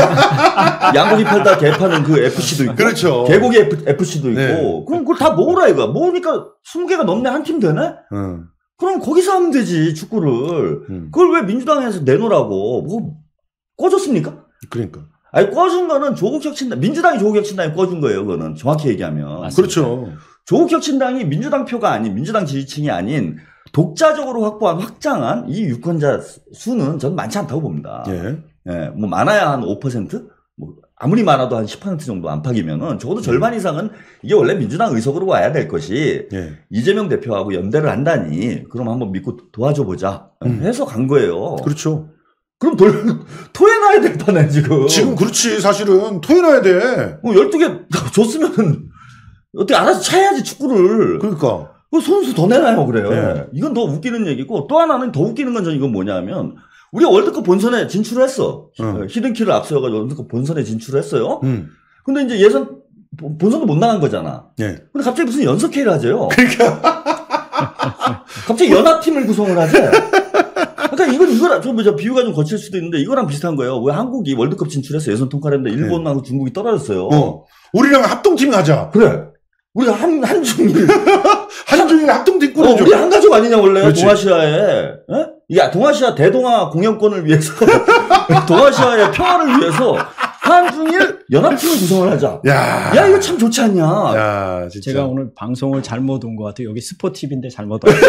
양고기 팔다 개파는 그 FC도 있고, 그렇죠. 개고기 FC도 있고, 네. 그럼 그걸 다 모으라 이거. 모으니까 20개가 넘네 한 팀 되네. 그럼 거기서 하면 되지 축구를. 그걸 왜 민주당에서 내놓으라고? 뭐 꿔줬습니까? 그러니까. 아니 꿔준 거는 조국혁신당, 민주당이 조국혁신당이 꿔준 거예요. 그거는 정확히 얘기하면. 맞습니다. 그렇죠. 조국혁신당이 민주당 표가 아닌 민주당 지지층이 아닌 독자적으로 확보한 확장한 이 유권자 수는 저는 많지 않다고 봅니다. 예. 뭐 많아야 한 5%? 뭐 아무리 많아도 한 10% 정도 안팎이면은 적어도 절반 이상은 이게 원래 민주당 의석으로 와야 될 것이 이재명 대표하고 연대를 한다니 그럼 한번 믿고 도와줘 보자 해서 간 거예요. 그렇죠. 그럼 토해놔야 될 판에 지금. 지금 그렇지 사실은 토해놔야 돼. 12개 줬으면 어떻게 알아서 차야지 축구를. 그러니까. 선수 더 내놔요 그래요. 네. 이건 더 웃기는 얘기고 또 하나는 더 웃기는 건 저는 이건 뭐냐면 우리가 월드컵 본선에 진출을 했어. 히든키를 앞서가지고 월드컵 본선에 진출을 했어요. 근데 이제 예선 본선도 못 나간 거잖아. 근데 갑자기 무슨 연석회의를 하재요. 그러니까. 갑자기 연합팀을 구성을 하재. 그러니까 이거랑 좀 비유가 좀 거칠 수도 있는데 이거랑 비슷한 거예요. 왜 한국이 월드컵 진출해서 예선 통과를 했는데 일본하고 중국이 떨어졌어요. 우리랑 합동팀 하자. 그래. 우리가 한중일. 한중일 합동팀 꾸려줘. 우리 한 가족 아니냐 원래. 그렇지. 동아시아에. 야 동아시아 대동아 공영권을 위해서 동아시아의 평화를 위해서 한중일 연합팀을 구성을 하자. 야 이거 참 좋지 않냐. 야 진짜. 제가 오늘 방송을 잘못 온 것 같아요. 여기 스포티비인데 잘못 왔어요.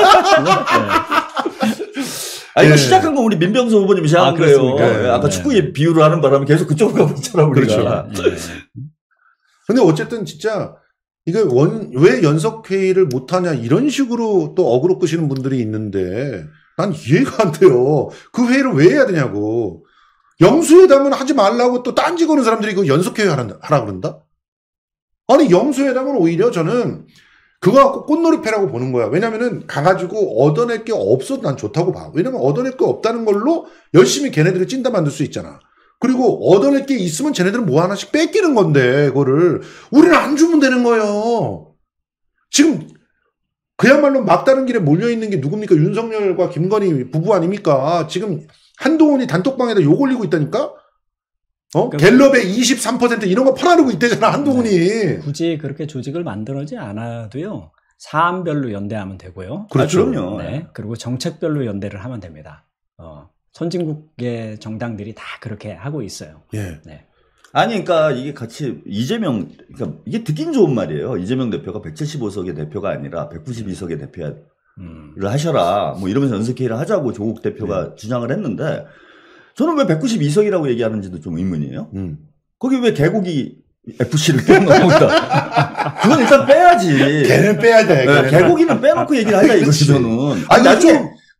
이거 시작한 건 우리 민병수 후보님이 시작한 거예요. 아까 축구 비유를 하는 바람에 계속 그쪽으로 가고 있잖아 우리가. 그렇죠. 근데 어쨌든 진짜 이게 왜 연석회의를 못하냐 이런 식으로 또 어그로 끄시는 분들이 있는데 난 이해가 안 돼요. 그 회의를 왜 해야 되냐고. 영수회담은 하지 말라고 또 딴지 거는 사람들이 그 연석회의 하라 그런다? 아니 영수회담은 오히려 저는 그거 갖고 꽃놀이패라고 보는 거야. 왜냐면은 가가지고 얻어낼 게 없어도 난 좋다고 봐. 왜냐면 얻어낼 게 없다는 걸로 열심히 걔네들을 찐따 만들 수 있잖아. 그리고 얻어낼 게 있으면 쟤네들은 뭐 하나씩 뺏기는 건데 그거를 우리는 안 주면 되는 거예요. 지금 그야말로 막다른 길에 몰려있는 게 누굽니까? 윤석열과 김건희 부부 아닙니까? 지금 한동훈이 단톡방에다 욕 올리고 있다니까? 갤럽의 23% 이런 거 퍼나르고 있대잖아 한동훈이. 굳이 그렇게 조직을 만들지 않아도요. 사안별로 연대하면 되고요. 그렇죠. 그럼요. 네. 그리고 정책별로 연대를 하면 됩니다. 선진국의 정당들이 다 그렇게 하고 있어요. 예. 네. 아니, 그러니까 이게 같이 그러니까 이게 듣긴 좋은 말이에요. 이재명 대표가 175석의 대표가 아니라 192석의 대표를 하셔라. 뭐 이러면서 연석회의를 하자고 조국 대표가 주장을 했는데 저는 왜 192석이라고 얘기하는지도 좀 의문이에요. 거기 왜 개고기 FC를 껴넣는다. 그건 일단 빼야지. 걔는 빼야 돼. 네, 개고기는 빼놓고 얘기를 하자 이거지 저는. 아니 나중에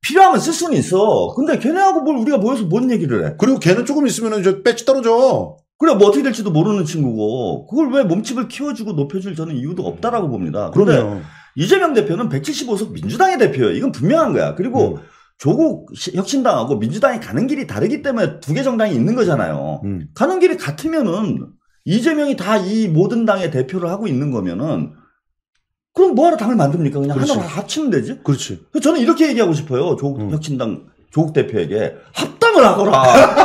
필요하면 쓸 수는 있어. 근데 걔네하고 뭘 우리가 모여서 뭔 얘기를 해. 그리고 걔는 조금 있으면 저 배치 떨어져. 그래, 뭐 어떻게 될지도 모르는 친구고, 그걸 왜 몸집을 키워주고 높여줄 저는 이유도 없다라고 봅니다. 근데 그러면 이재명 대표는 175석 민주당의 대표예요. 이건 분명한 거야. 그리고 조국 혁신당하고 민주당이 가는 길이 다르기 때문에 두 개 정당이 있는 거잖아요. 가는 길이 같으면은 이재명이 다 이 모든 당의 대표를 하고 있는 거면은 그럼 뭐하러 당을 만듭니까? 그냥 그렇지. 하나로 합치면 되지. 그렇지. 저는 이렇게 얘기하고 싶어요. 조국 혁신당 조국 대표에게 합당을 하거라.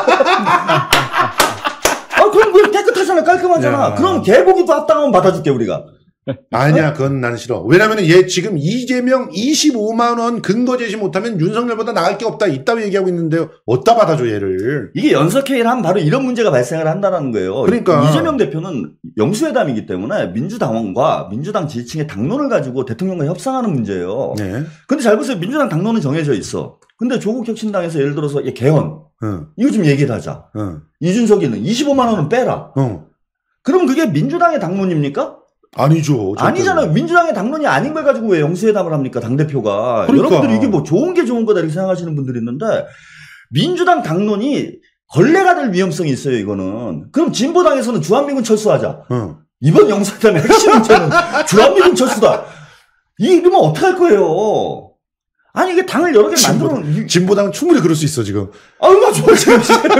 그럼 그 깨끗하잖아, 깔끔하잖아. 야. 그럼 개고기도 합당하면 받아줄게 우리가. 아니야, 그건 나는 싫어. 왜냐면 얘 지금 이재명 25만 원 근거 제시 못하면 윤석열보다 나을 게 없다. 이따위 얘기하고 있는데요. 어디다 받아줘 얘를. 이게 연석회의를 하면 바로 이런 문제가 발생을 한다는 거예요. 그러니까. 이재명 대표는 영수회담이기 때문에 민주당원과 민주당 지지층의 당론을 가지고 대통령과 협상하는 문제예요. 네. 근데 잘 보세요. 민주당 당론은 정해져 있어. 근데 조국 혁신당에서 예를 들어서 개헌. 이거 좀 얘기를 하자. 이준석이는 25만 원은 빼라. 그럼 그게 민주당의 당론입니까? 아니죠. 절대로. 아니잖아요. 민주당의 당론이 아닌 걸 가지고 왜 영수회담을 합니까? 당대표가. 그러니까. 여러분들이 이게 뭐 좋은 게 좋은 거다 이렇게 생각하시는 분들이 있는데 민주당 당론이 걸레가 될 위험성이 있어요. 이거는. 그럼 진보당에서는 주한미군 철수하자. 이번 영수회담의 핵심 문제는 주한미군 철수다. 이러면 어떡할 거예요. 아니 이게 당을 여러 개 만들면 진보당은 충분히 그럴 수 있어 지금. 얼마나 좋아 지금.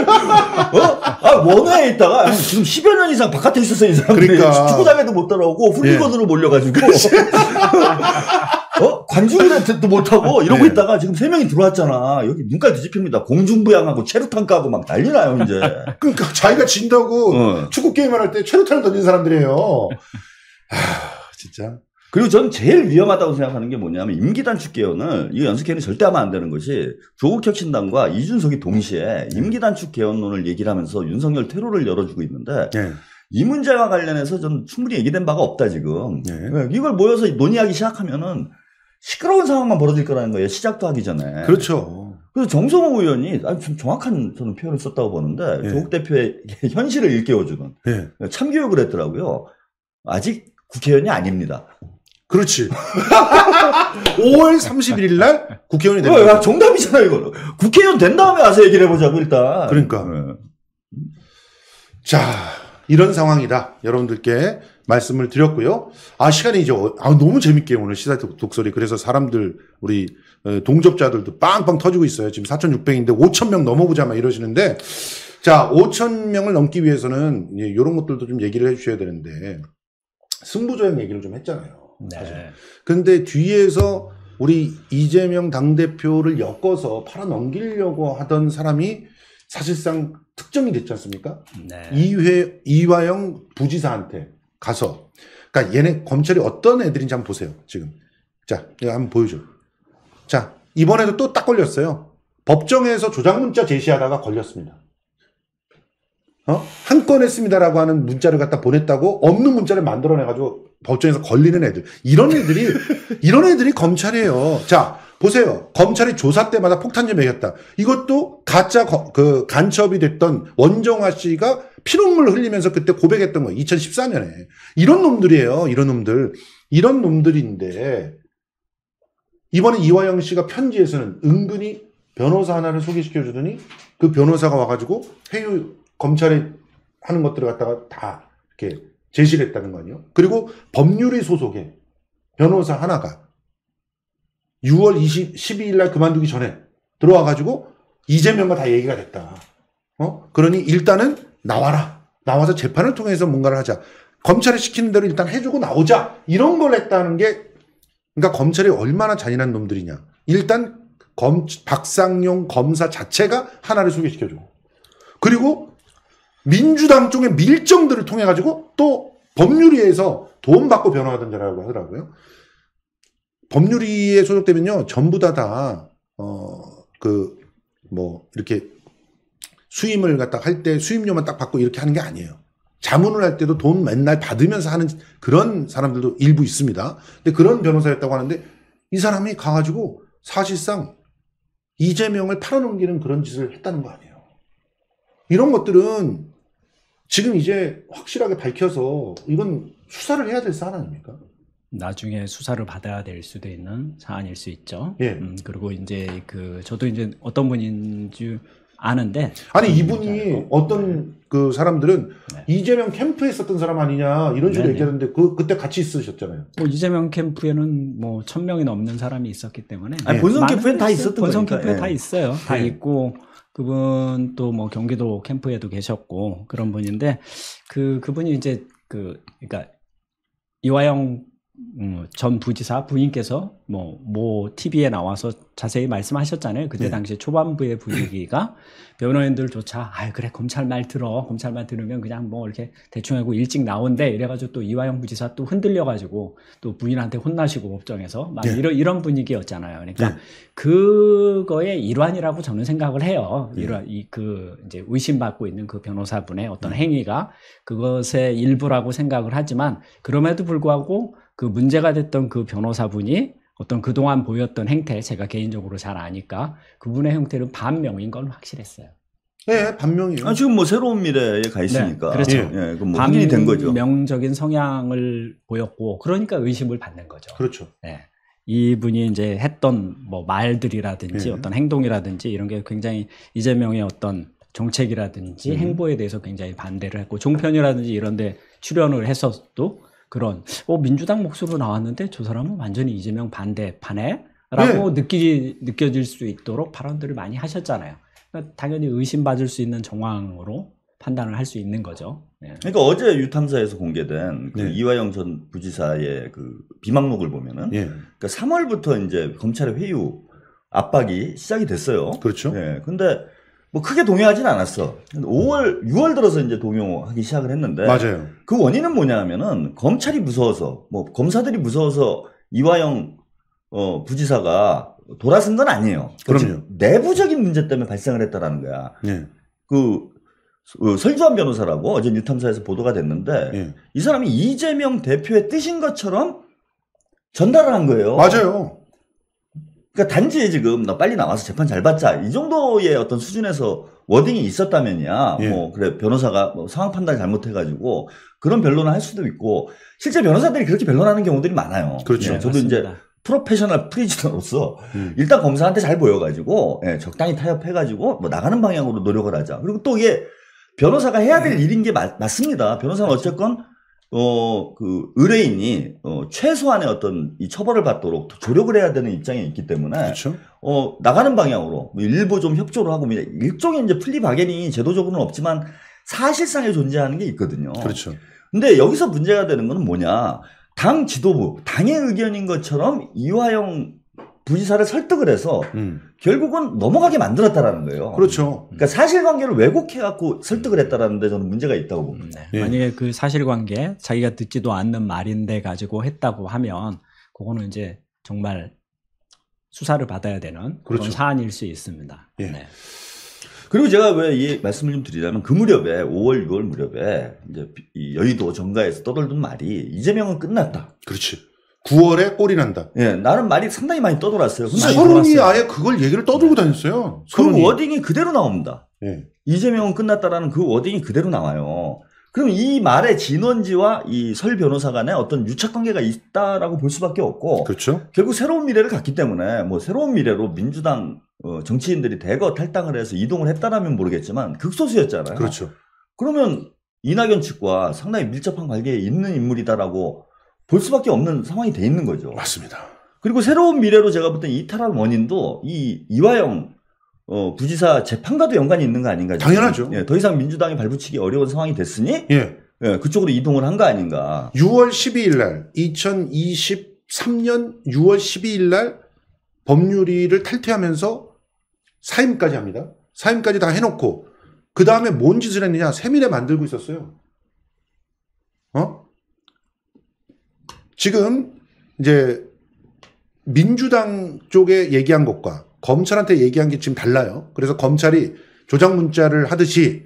원회에 있다가 지금 10여 년 이상 바깥에 있었어요 이 사람들이. 그러니까. 축구장에도 못 따라오고 훌리건으로 몰려가지고 관중이라도 못하고 이러고 있다가 지금 3명이 들어왔잖아. 여기 눈깔 뒤집힙니다. 공중부양하고 체류탄 까고 막 난리나요 이제. 그러니까 자기가 진다고 축구 게임을 할 때 체류탄을 던진 사람들이에요. 진짜. 그리고 저는 제일 위험하다고 생각하는 게 뭐냐면 임기 단축 개헌을 이 연습회의는 절대 하면 안 되는 것이 조국 혁신당과 이준석이 동시에 임기 단축 개헌론을 얘기를 하면서 윤석열 퇴로를 열어주고 있는데 이 문제와 관련해서 저는 충분히 얘기된 바가 없다 지금. 이걸 모여서 논의하기 시작하면은 시끄러운 상황만 벌어질 거라는 거예요. 시작도 하기 전에. 그렇죠. 그래서 정성호 의원이 좀 정확한 저는 표현을 썼다고 보는데 조국 대표의 현실을 일깨워주는 참교육을 했더라고요. 아직 국회의원이 아닙니다. 그렇지. 5월 31일 날 국회의원이 됩니다. 야, 정답이잖아, 이거. 국회의원 된 다음에 와서 얘기를 해보자고, 일단. 그러니까. 자, 이런 상황이다. 여러분들께 말씀을 드렸고요. 시간이 이제, 너무 재밌게 오늘 시사 독설이. 그래서 사람들, 우리, 동접자들도 빵빵 터지고 있어요. 지금 4,600인데 5,000명 넘어보자 막 이러시는데. 자, 5,000명을 넘기 위해서는 이런 것들도 좀 얘기를 해주셔야 되는데. 승부조약 얘기를 좀 했잖아요. 네. 근데 뒤에서 우리 이재명 당대표를 엮어서 팔아넘기려고 하던 사람이 사실상 특정이 됐지 않습니까? 네. 이화영 부지사한테 가서. 그러니까 얘네 검찰이 어떤 애들인지 한번 보세요. 지금. 자, 이거 한번 보여줘. 자, 이번에도 또 딱 걸렸어요. 법정에서 조작 문자 제시하다가 걸렸습니다. 한 건 했습니다라고 하는 문자를 갖다 보냈다고 없는 문자를 만들어내가지고 법정에서 걸리는 애들. 이런 애들이 검찰이에요. 자, 보세요. 검찰이 조사 때마다 폭탄주 매겼다. 이것도 가짜 간첩이 됐던 원정화 씨가 피눈물 흘리면서 그때 고백했던 거예요. 2014년에. 이런 놈들이에요. 이런 놈들. 이런 놈들인데 이번에 이화영 씨가 편지에서는 은근히 변호사 하나를 소개시켜주더니 그 변호사가 와가지고 검찰이 하는 것들을 갖다가 다 이렇게 제시를 했다는 거 아니에요. 그리고 법률의 소속의 변호사 하나가 6월 12일 날 그만두기 전에 들어와가지고 이재명과 다 얘기가 됐다. 그러니 일단은 나와라. 나와서 재판을 통해서 뭔가를 하자. 검찰이 시키는 대로 일단 해주고 나오자. 이런 걸 했다는 게 그러니까 검찰이 얼마나 잔인한 놈들이냐. 일단 박상용 검사 자체가 하나를 소개시켜주고 그리고 민주당 쪽의 밀정들을 통해 가지고 또 법률위에서 돈 받고 변호하던자라고 하더라고요. 법률위에 소속되면요 전부 다 이렇게 수임을 갖다 할 때 수임료만 딱 받고 이렇게 하는 게 아니에요. 자문을 할 때도 돈 맨날 받으면서 하는 그런 사람들도 일부 있습니다. 근데 그런 변호사였다고 하는데 이 사람이 가가지고 사실상 이재명을 팔아넘기는 그런 짓을 했다는 거 아니에요. 이런 것들은 지금 이제 확실하게 밝혀서 이건 수사를 해야 될 사안 아닙니까? 나중에 수사를 받아야 될 수도 있는 사안일 수 있죠. 예. 그리고 이제 저도 이제 어떤 분인지 아는데. 아니, 이분이 어떤 그 사람들은 네. 이재명 캠프에 있었던 사람 아니냐 이런 식으로 네네. 얘기하는데 그때 같이 있으셨잖아요. 뭐 이재명 캠프에는 뭐 1000명이 넘는 사람이 있었기 때문에. 아니, 본선 캠프에는 다 있었던 본선 거니까. 캠프에 예. 다 있어요. 다 예. 있고 그분 또 뭐 경기도 캠프에도 계셨고 그런 분인데 그분이 이제 그러니까 이화영 전 부지사 부인께서 뭐 TV에 나와서 자세히 말씀하셨잖아요. 그때 네. 당시 초반부의 분위기가 변호인들조차 그래 검찰 말 들으면 그냥 뭐 이렇게 대충 하고 일찍 나온대 이래가지고 또 이화영 부지사 또 흔들려가지고 또 부인한테 혼나시고 법정에서 막 네. 이런 분위기였잖아요. 그러니까 네. 그거의 일환이라고 저는 생각을 해요. 네. 이제 의심받고 있는 그 변호사분의 어떤 행위가 그것의 일부라고 생각을 하지만 그럼에도 불구하고 그 문제가 됐던 그 변호사분이 어떤 그동안 보였던 행태, 제가 개인적으로 잘 아니까 그분의 형태는 반명인 건 확실했어요. 네, 반명이에요. 지금 뭐 새로운 미래에 가 있으니까. 네, 그렇죠. 예, 그럼 뭐 확인이 된 거죠. 반명적인 성향을 보였고, 그러니까 의심을 받는 거죠. 그렇죠. 네. 이분이 이제 했던 뭐 말들이라든지 네. 어떤 행동이라든지 이런 게 굉장히 이재명의 어떤 정책이라든지 행보에 대해서 굉장히 반대를 했고, 종편이라든지 이런 데 출연을 했어도 그런 민주당 목소리로 나왔는데 저 사람은 완전히 이재명 반대파네? 라고 느껴질 수 있도록 발언들을 많이 하셨잖아요. 그러니까 당연히 의심받을 수 있는 정황으로 판단을 할 수 있는 거죠. 네. 그러니까 어제 유탐사에서 공개된 그 네. 이화영 전 부지사의 그 비망록을 보면은 예. 그러니까 3월부터 이제 검찰의 회유 압박이 시작이 됐어요. 그렇죠. 예. 근데 뭐 크게 동요하진 않았어. 6월 들어서 이제 동요하기 시작을 했는데. 맞아요. 그 원인은 뭐냐 하면은 검찰이 무서워서, 뭐 검사들이 무서워서 이화영 부지사가 돌아선 건 아니에요. 그럼요. 즉, 내부적인 문제 때문에 발생을 했다라는 거야. 예. 설주환 변호사라고 어제 뉴탐사에서 보도가 됐는데 예. 이 사람이 이재명 대표의 뜻인 것처럼 전달을 한 거예요. 맞아요. 그러니까 단지 지금 나 빨리 나와서 재판 잘 받자 이 정도의 어떤 수준에서 워딩이 있었다면야 예. 뭐 그래 변호사가 뭐 상황 판단 잘못해가지고 그런 변론을 할 수도 있고 실제 변호사들이 그렇게 변론하는 경우들이 많아요. 그렇죠. 예, 저도 맞습니다. 이제 프로페셔널 프리즈너로서 일단 검사한테 잘 보여가지고 적당히 타협해가지고 뭐 나가는 방향으로 노력을 하자. 그리고 또 이게 변호사가 해야 될 일인 게 맞습니다. 변호사는 어쨌건 그 의뢰인이 최소한의 어떤 이 처벌을 받도록 조력을 해야 되는 입장에 있기 때문에 그렇죠. 나가는 방향으로 뭐 일부 좀 협조를 하고 일종의 이제 플리바게닝이 제도적으로는 없지만 사실상에 존재하는 게 있거든요. 그렇죠. 근데 여기서 문제가 되는 거는 뭐냐? 당 지도부, 당의 의견인 것처럼 이화영 부지사를 설득을 해서 결국은 넘어가게 만들었다라는 거예요. 그렇죠. 그러니까 사실관계를 왜곡해갖고 설득을 했다라는 데 저는 문제가 있다고 봅니다. 예. 만약에 그 사실관계 자기가 듣지도 않는 말인데 가지고 했다고 하면 그거는 이제 정말 수사를 받아야 되는 그런 그렇죠. 사안일 수 있습니다. 예. 네. 그리고 제가 왜 이 말씀을 좀 드리자면 그 무렵에 5월, 6월 무렵에 이제 이 여의도 정가에서 떠돌던 말이 이재명은 끝났다. 그렇지. 9월에 꼴이 난다. 예, 나는 말이 상당히 많이 떠돌았어요. 근데 서른이 돌았어요. 아예 그걸 얘기를 떠들고 다녔어요. 그 서른이. 워딩이 그대로 나옵니다. 예. 이재명은 끝났다라는 그 워딩이 그대로 나와요. 그럼 이 말의 진원지와 이 설 변호사 간에 어떤 유착 관계가 있다라고 볼 수밖에 없고 그렇죠. 결국 새로운 미래를 갖기 때문에 뭐 새로운 미래로 민주당 정치인들이 대거 탈당을 해서 이동을 했다라면 모르겠지만 극소수였잖아요. 그렇죠. 그러면 이낙연 측과 상당히 밀접한 관계에 있는 인물이다라고 볼 수밖에 없는 상황이 돼 있는 거죠. 맞습니다. 그리고 새로운 미래로 제가 볼 땐 이탈한 원인도 이 이화영 부지사 재판과도 연관이 있는 거 아닌가. 당연하죠. 예, 더 이상 민주당이 발붙이기 어려운 상황이 됐으니 예. 예, 그쪽으로 이동을 한 거 아닌가. 6월 12일 날 2023년 6월 12일 날 법률위를 탈퇴하면서 사임까지 합니다. 사임까지 다 해놓고 그 다음에 뭔 짓을 했느냐. 세밀에 만들고 있었어요. 지금 이제 민주당 쪽에 얘기한 것과 검찰한테 얘기한 게 지금 달라요. 그래서 검찰이 조작 문자를 하듯이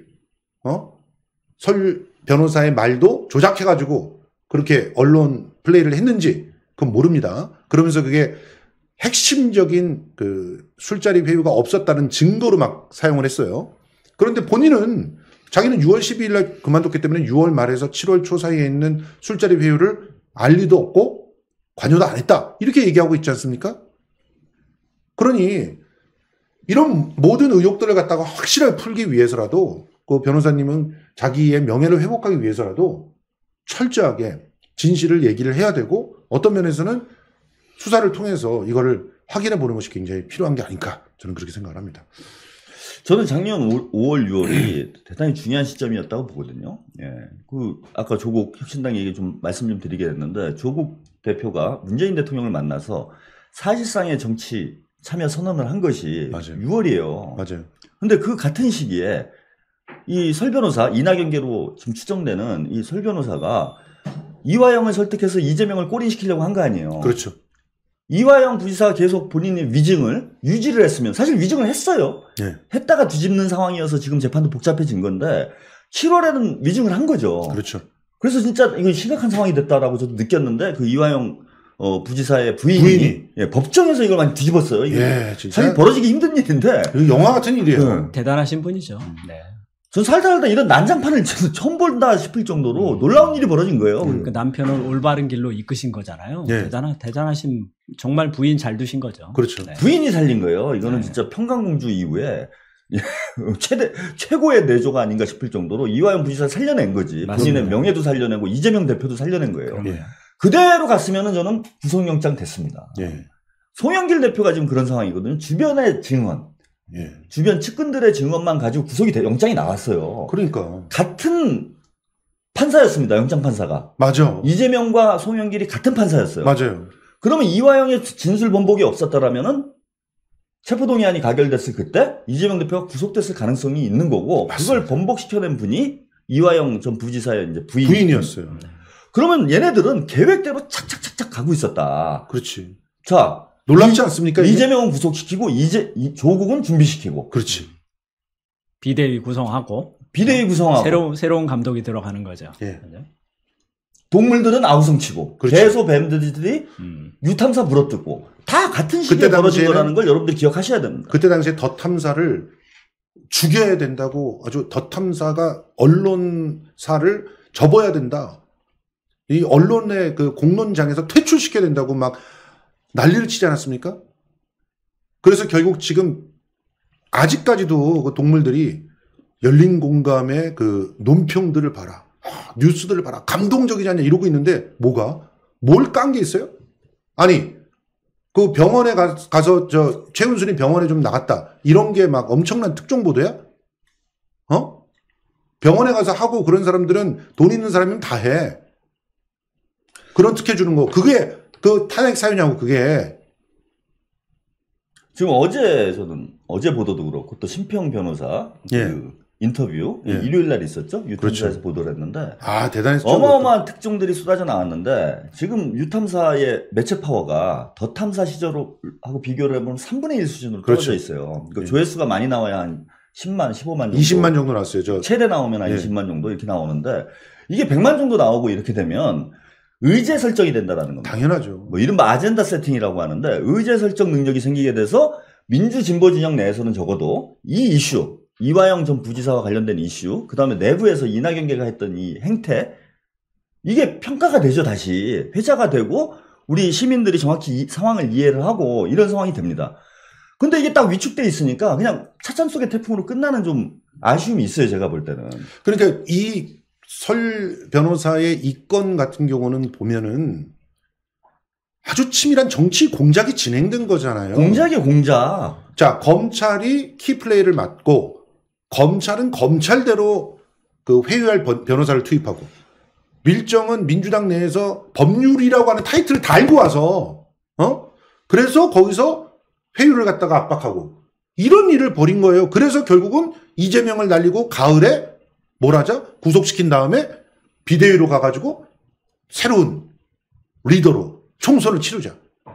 설 변호사의 말도 조작해가지고 그렇게 언론 플레이를 했는지 그건 모릅니다. 그러면서 그게 핵심적인 그 술자리 회유가 없었다는 증거로 막 사용을 했어요. 그런데 본인은 자기는 6월 12일 날 그만뒀기 때문에 6월 말에서 7월 초 사이에 있는 술자리 회유를 알 리도 없고 관여도 안 했다. 이렇게 얘기하고 있지 않습니까? 그러니 이런 모든 의혹들을 갖다가 확실하게 풀기 위해서라도 그 변호사님은 자기의 명예를 회복하기 위해서라도 철저하게 진실을 얘기를 해야 되고 어떤 면에서는 수사를 통해서 이거를 확인해 보는 것이 굉장히 필요한 게 아닐까 저는 그렇게 생각을 합니다. 저는 작년 5월, 6월이 대단히 중요한 시점이었다고 보거든요. 예. 아까 조국 혁신당 얘기 좀 말씀 좀 드리게 됐는데, 조국 대표가 문재인 대통령을 만나서 사실상의 정치 참여 선언을 한 것이 맞아요. 6월이에요. 맞아요. 근데 그 같은 시기에 이 설 변호사, 이낙연계로 지금 추정되는 이 설 변호사가 이화영을 설득해서 이재명을 꼬린시키려고 한 거 아니에요. 그렇죠. 이화영 부지사가 계속 본인의 위증을 유지를 했으면, 사실 위증을 했어요. 네. 했다가 뒤집는 상황이어서 지금 재판도 복잡해진 건데 7월에는 위증을 한 거죠. 그렇죠. 그래서 진짜 이건 심각한 상황이 됐다라고 저도 느꼈는데 그 이화영 부지사의 부인이 예, 법정에서 이걸 많이 뒤집었어요. 이게 예, 진짜. 사실 벌어지기 힘든 일인데 이거 영화 같은 일이에요. 대단하신 분이죠. 네. 전 살다 이런 난장판을 처음 본다 싶을 정도로 놀라운 일이 벌어진 거예요. 그 남편을 올바른 길로 이끄신 거잖아요. 네. 대단하신 정말 부인 잘 두신 거죠. 그렇죠. 네. 부인이 살린 거예요. 이거는 네. 진짜 평강공주 이후에 최고의 내조가 아닌가 싶을 정도로 이화영 부지사 살려낸 거지. 맞습니다. 본인의 명예도 살려내고 이재명 대표도 살려낸 거예요. 그럼요. 예. 그대로 갔으면은 저는 구속영장 됐습니다. 예. 송영길 대표가 지금 그런 상황이거든요. 주변의 증언, 예. 주변 측근들의 증언만 가지고 영장이 나왔어요. 그러니까. 같은 판사였습니다. 영장 판사가. 맞아. 이재명과 송영길이 같은 판사였어요. 맞아요. 그러면 이화영의 진술 번복이 없었더라면은 체포동의안이 가결됐을 그때 이재명 대표가 구속됐을 가능성이 있는 거고 맞습니다. 그걸 번복시켜낸 분이 이화영 전 부지사의 이제 부인이었어요. 그러면 얘네들은 계획대로 착착착착 가고 있었다. 그렇지. 자, 놀랍지 않습니까? 이게? 이재명은 구속시키고 조국은 준비시키고 그렇지. 비대위 구성하고 비대위 구성하고 새로운 감독이 들어가는 거죠. 예. 그죠? 동물들은 아우성치고 그렇죠. 대소 뱀들이 음. 유탐사 물어뜯고 다 같은 시기에 그때 벌어진 당시에는- 거라는 걸 여러분들이 기억하셔야 됩니다. 그때 당시에 더 탐사를 죽여야 된다고 아주 더 탐사가 언론사를 접어야 된다. 이 언론의 그 공론장에서 퇴출시켜야 된다고 막 난리를 치지 않았습니까? 그래서 결국 지금 아직까지도 그 동물들이 열린 공감의 그 논평들을 봐라. 뉴스들을 봐라. 감동적이지 않냐 이러고 있는데 뭐가? 뭘 깐 게 있어요? 아니 그 병원에 가서 저 최은순이 병원에 좀 나갔다. 이런 게 막 엄청난 특종 보도야? 어? 병원에 가서 하고 그런 사람들은 돈 있는 사람이면 다 해. 그런 특혜 주는 거. 그게 그 탄핵 사유냐고 그게. 지금 어제 보도도 그렇고 또 심평 변호사 예. 그 인터뷰 예. 일요일 날 있었죠. 유탐사에서 그렇죠. 보도를 했는데 아 대단했죠. 어마어마한 특종들이 쏟아져 나왔는데 지금 유탐사의 매체 파워가 더 탐사 시절하고 비교를 해보면 3분의 1 수준으로 떨어져 그렇죠. 있어요. 그 예. 조회수가 많이 나와야 한 10만, 15만 정도. 20만 정도 나왔어요. 저 최대 나오면 한 예. 20만 정도 이렇게 나오는데 이게 100만 정도 나오고 이렇게 되면 의제 설정이 된다라는 겁니다. 당연하죠. 뭐 이른바 아젠다 세팅이라고 하는데 의제 설정 능력이 생기게 돼서 민주 진보 진영 내에서는 적어도 이 이슈, 이화영 전 부지사와 관련된 이슈, 그다음에 내부에서 이낙연계가 했던 이 행태 이게 평가가 되죠. 다시 회자가 되고 우리 시민들이 정확히 이 상황을 이해를 하고 이런 상황이 됩니다. 근데 이게 딱 위축돼 있으니까 그냥 차찬 속의 태풍으로 끝나는 좀 아쉬움이 있어요. 제가 볼 때는. 그러니까 이 설 변호사의 이 건 같은 경우는 보면은 아주 치밀한 정치 공작이 진행된 거잖아요. 공작이에요, 공작. 자, 검찰이 키플레이를 맡고 검찰은 검찰대로 그 회유할 변호사를 투입하고 밀정은 민주당 내에서 법률이라고 하는 타이틀을 달고 와서 그래서 거기서 회유를 갖다가 압박하고 이런 일을 벌인 거예요. 그래서 결국은 이재명을 날리고 가을에 뭘 하자? 구속시킨 다음에 비대위로 가가지고 새로운 리더로 총선을 치르자.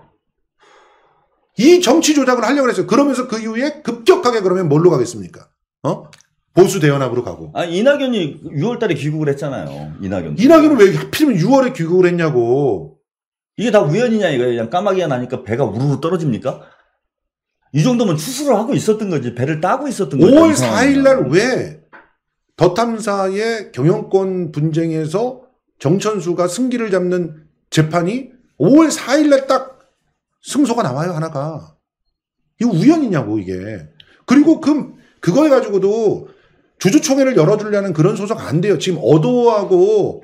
이 정치 조작을 하려고 했어요. 그러면서 그 이후에 급격하게 그러면 뭘로 가겠습니까? 보수 대연합으로 가고. 아, 이낙연이 6월 달에 귀국을 했잖아요. 이낙연은 왜 하필이면 6월에 귀국을 했냐고. 이게 다 우연이냐 이거예요. 그냥 까마귀가 나니까 배가 우르르 떨어집니까? 이 정도면 추수를 하고 있었던 거지. 배를 따고 있었던 거지. 5월 4일 날 왜 더 탐사의 경영권 분쟁에서 정천수가 승기를 잡는 재판이 5월 4일에 딱 승소가 나와요, 하나가. 이거 우연이냐고, 이게. 그리고 그거 해가지고도 주주총회를 열어주려는 그런 소속 안 돼요. 지금 어도하고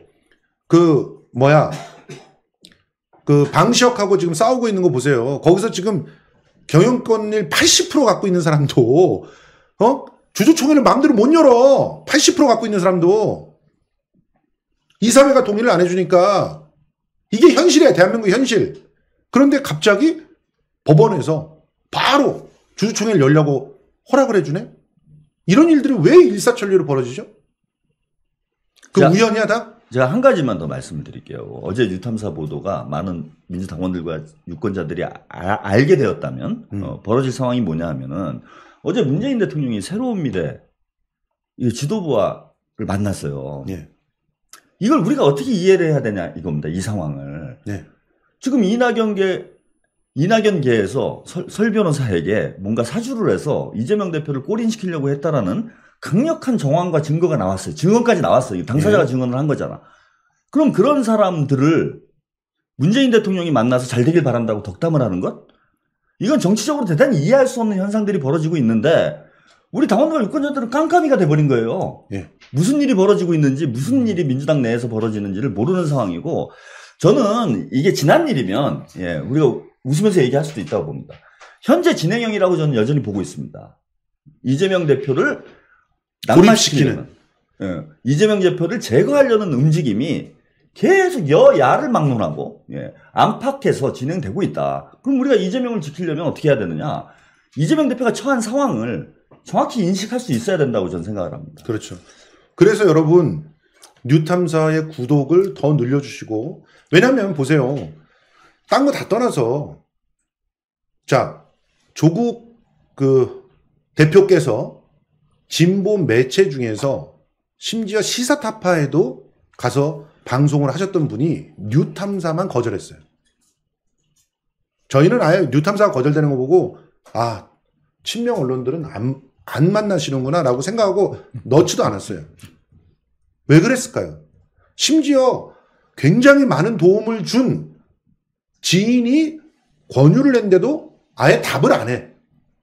방시혁하고 지금 싸우고 있는 거 보세요. 거기서 지금 경영권을 80% 갖고 있는 사람도, 주주총회를 마음대로 못 열어. 80% 갖고 있는 사람도. 이사회가 동의를 안 해주니까 이게 현실이야, 대한민국 현실. 그런데 갑자기 법원에서 바로 주주총회를 열려고 허락을 해주네? 이런 일들이 왜 일사천리로 벌어지죠? 우연이야, 다? 제가 한 가지만 더 말씀을 드릴게요. 어제 뉴탐사 보도가 많은 민주당원들과 유권자들이 알게 되었다면 벌어질 상황이 뭐냐 하면은 어제 문재인 대통령이 새로운 미래 지도부를 만났어요. 예. 이걸 우리가 어떻게 이해를 해야 되냐 이겁니다. 이 상황을. 예. 지금 이낙연계에서 설 변호사에게 뭔가 사주를 해서 이재명 대표를 골인시키려고 했다라는 강력한 정황과 증거가 나왔어요. 증언까지 나왔어요. 당사자가 증언을 한 거잖아. 그럼 그런 사람들을 문재인 대통령이 만나서 잘 되길 바란다고 덕담을 하는 것? 이건 정치적으로 대단히 이해할 수 없는 현상들이 벌어지고 있는데 우리 당원들과 유권자들은 깜깜이가 돼버린 거예요. 예. 무슨 일이 벌어지고 있는지 무슨 일이 민주당 내에서 벌어지는지를 모르는 상황이고 저는 이게 지난 일이면 우리가 웃으면서 얘기할 수도 있다고 봅니다. 현재 진행형이라고 저는 여전히 보고 있습니다. 이재명 대표를 고립시키는 이재명 대표를 제거하려는 움직임이 계속 여야를 막론하고 안팎에서 진행되고 있다. 그럼 우리가 이재명을 지키려면 어떻게 해야 되느냐? 이재명 대표가 처한 상황을 정확히 인식할 수 있어야 된다고 저는 생각을 합니다. 그렇죠. 그래서 여러분 뉴탐사의 구독을 더 늘려주시고 왜냐하면 보세요. 딴 거 다 떠나서 자 조국 대표께서 진보 매체 중에서 심지어 시사타파에도 가서 방송을 하셨던 분이 뉴탐사만 거절했어요. 저희는 아예 뉴탐사가 거절되는 거 보고 친명 언론들은 안 만나시는구나 라고 생각하고 넣지도 않았어요. 왜 그랬을까요? 심지어 굉장히 많은 도움을 준 지인이 권유를 했는데도 아예 답을 안 해.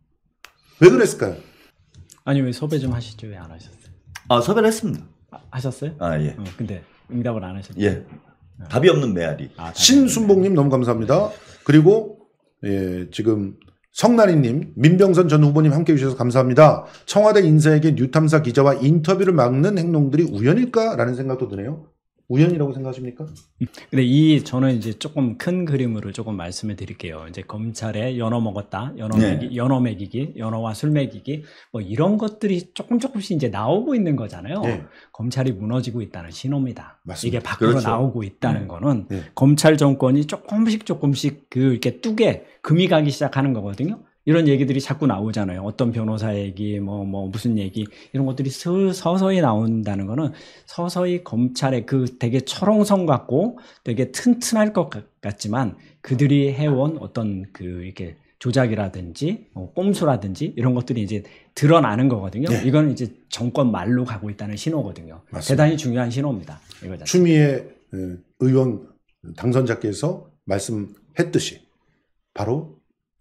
왜 그랬을까요? 아니 왜 섭외 좀 하시죠? 왜 안 하셨어요? 섭외를 했습니다. 하셨어요? 예. 근데 응답을 안 하셨어요? 예. 답이 없는 메아리. 신순봉님 너무 감사합니다. 그리고 지금 성난이님, 민병선 전 후보님 함께해 주셔서 감사합니다. 청와대 인사에게 뉴탐사 기자와 인터뷰를 막는 행동들이 우연일까라는 생각도 드네요. 우연이라고 생각하십니까? 근데 저는 이제 조금 큰 그림으로 조금 말씀을 드릴게요. 이제 검찰에 연어 먹었다, 연어 먹이기, 연어와 술 먹이기, 뭐 이런 것들이 조금씩 이제 나오고 있는 거잖아요. 네. 검찰이 무너지고 있다는 신호입니다. 맞습니다. 이게 밖으로 그렇죠. 나오고 있다는 거는 검찰 정권이 조금씩 이렇게 뚝에 금이 가기 시작하는 거거든요. 이런 얘기들이 자꾸 나오잖아요. 어떤 변호사 얘기, 무슨 얘기, 이런 것들이 서서히 나온다는 거는 서서히 검찰의 되게 철옹성 같고 되게 튼튼할 것 같지만 그들이 해온 어떤 이렇게 조작이라든지, 꼼수라든지 이런 것들이 이제 드러나는 거거든요. 네. 이건 이제 정권 말로 가고 있다는 신호거든요. 맞습니다. 대단히 중요한 신호입니다. 이거 자체. 추미애 의원 당선자께서 말씀했듯이 바로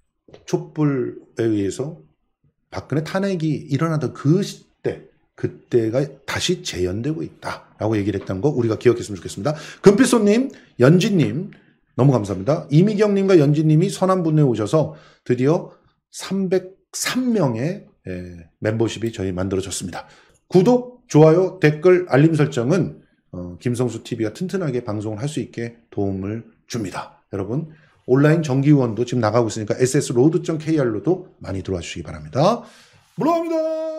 촛불에 의해서 박근혜 탄핵이 일어나던 그때가 다시 재현되고 있다라고 얘기를 했던 거 우리가 기억했으면 좋겠습니다. 금필손님, 연진님 너무 감사합니다. 이미경님과 연진님이 선한분에 오셔서 드디어 303명의 멤버십이 저희 만들어졌습니다. 구독, 좋아요, 댓글, 알림 설정은 김성수 TV가 튼튼하게 방송을 할 수 있게 도움을 줍니다. 여러분 온라인 정기후원도 지금 나가고 있으니까 ssroad.kr로도 많이 들어와 주시기 바랍니다. 물러갑니다.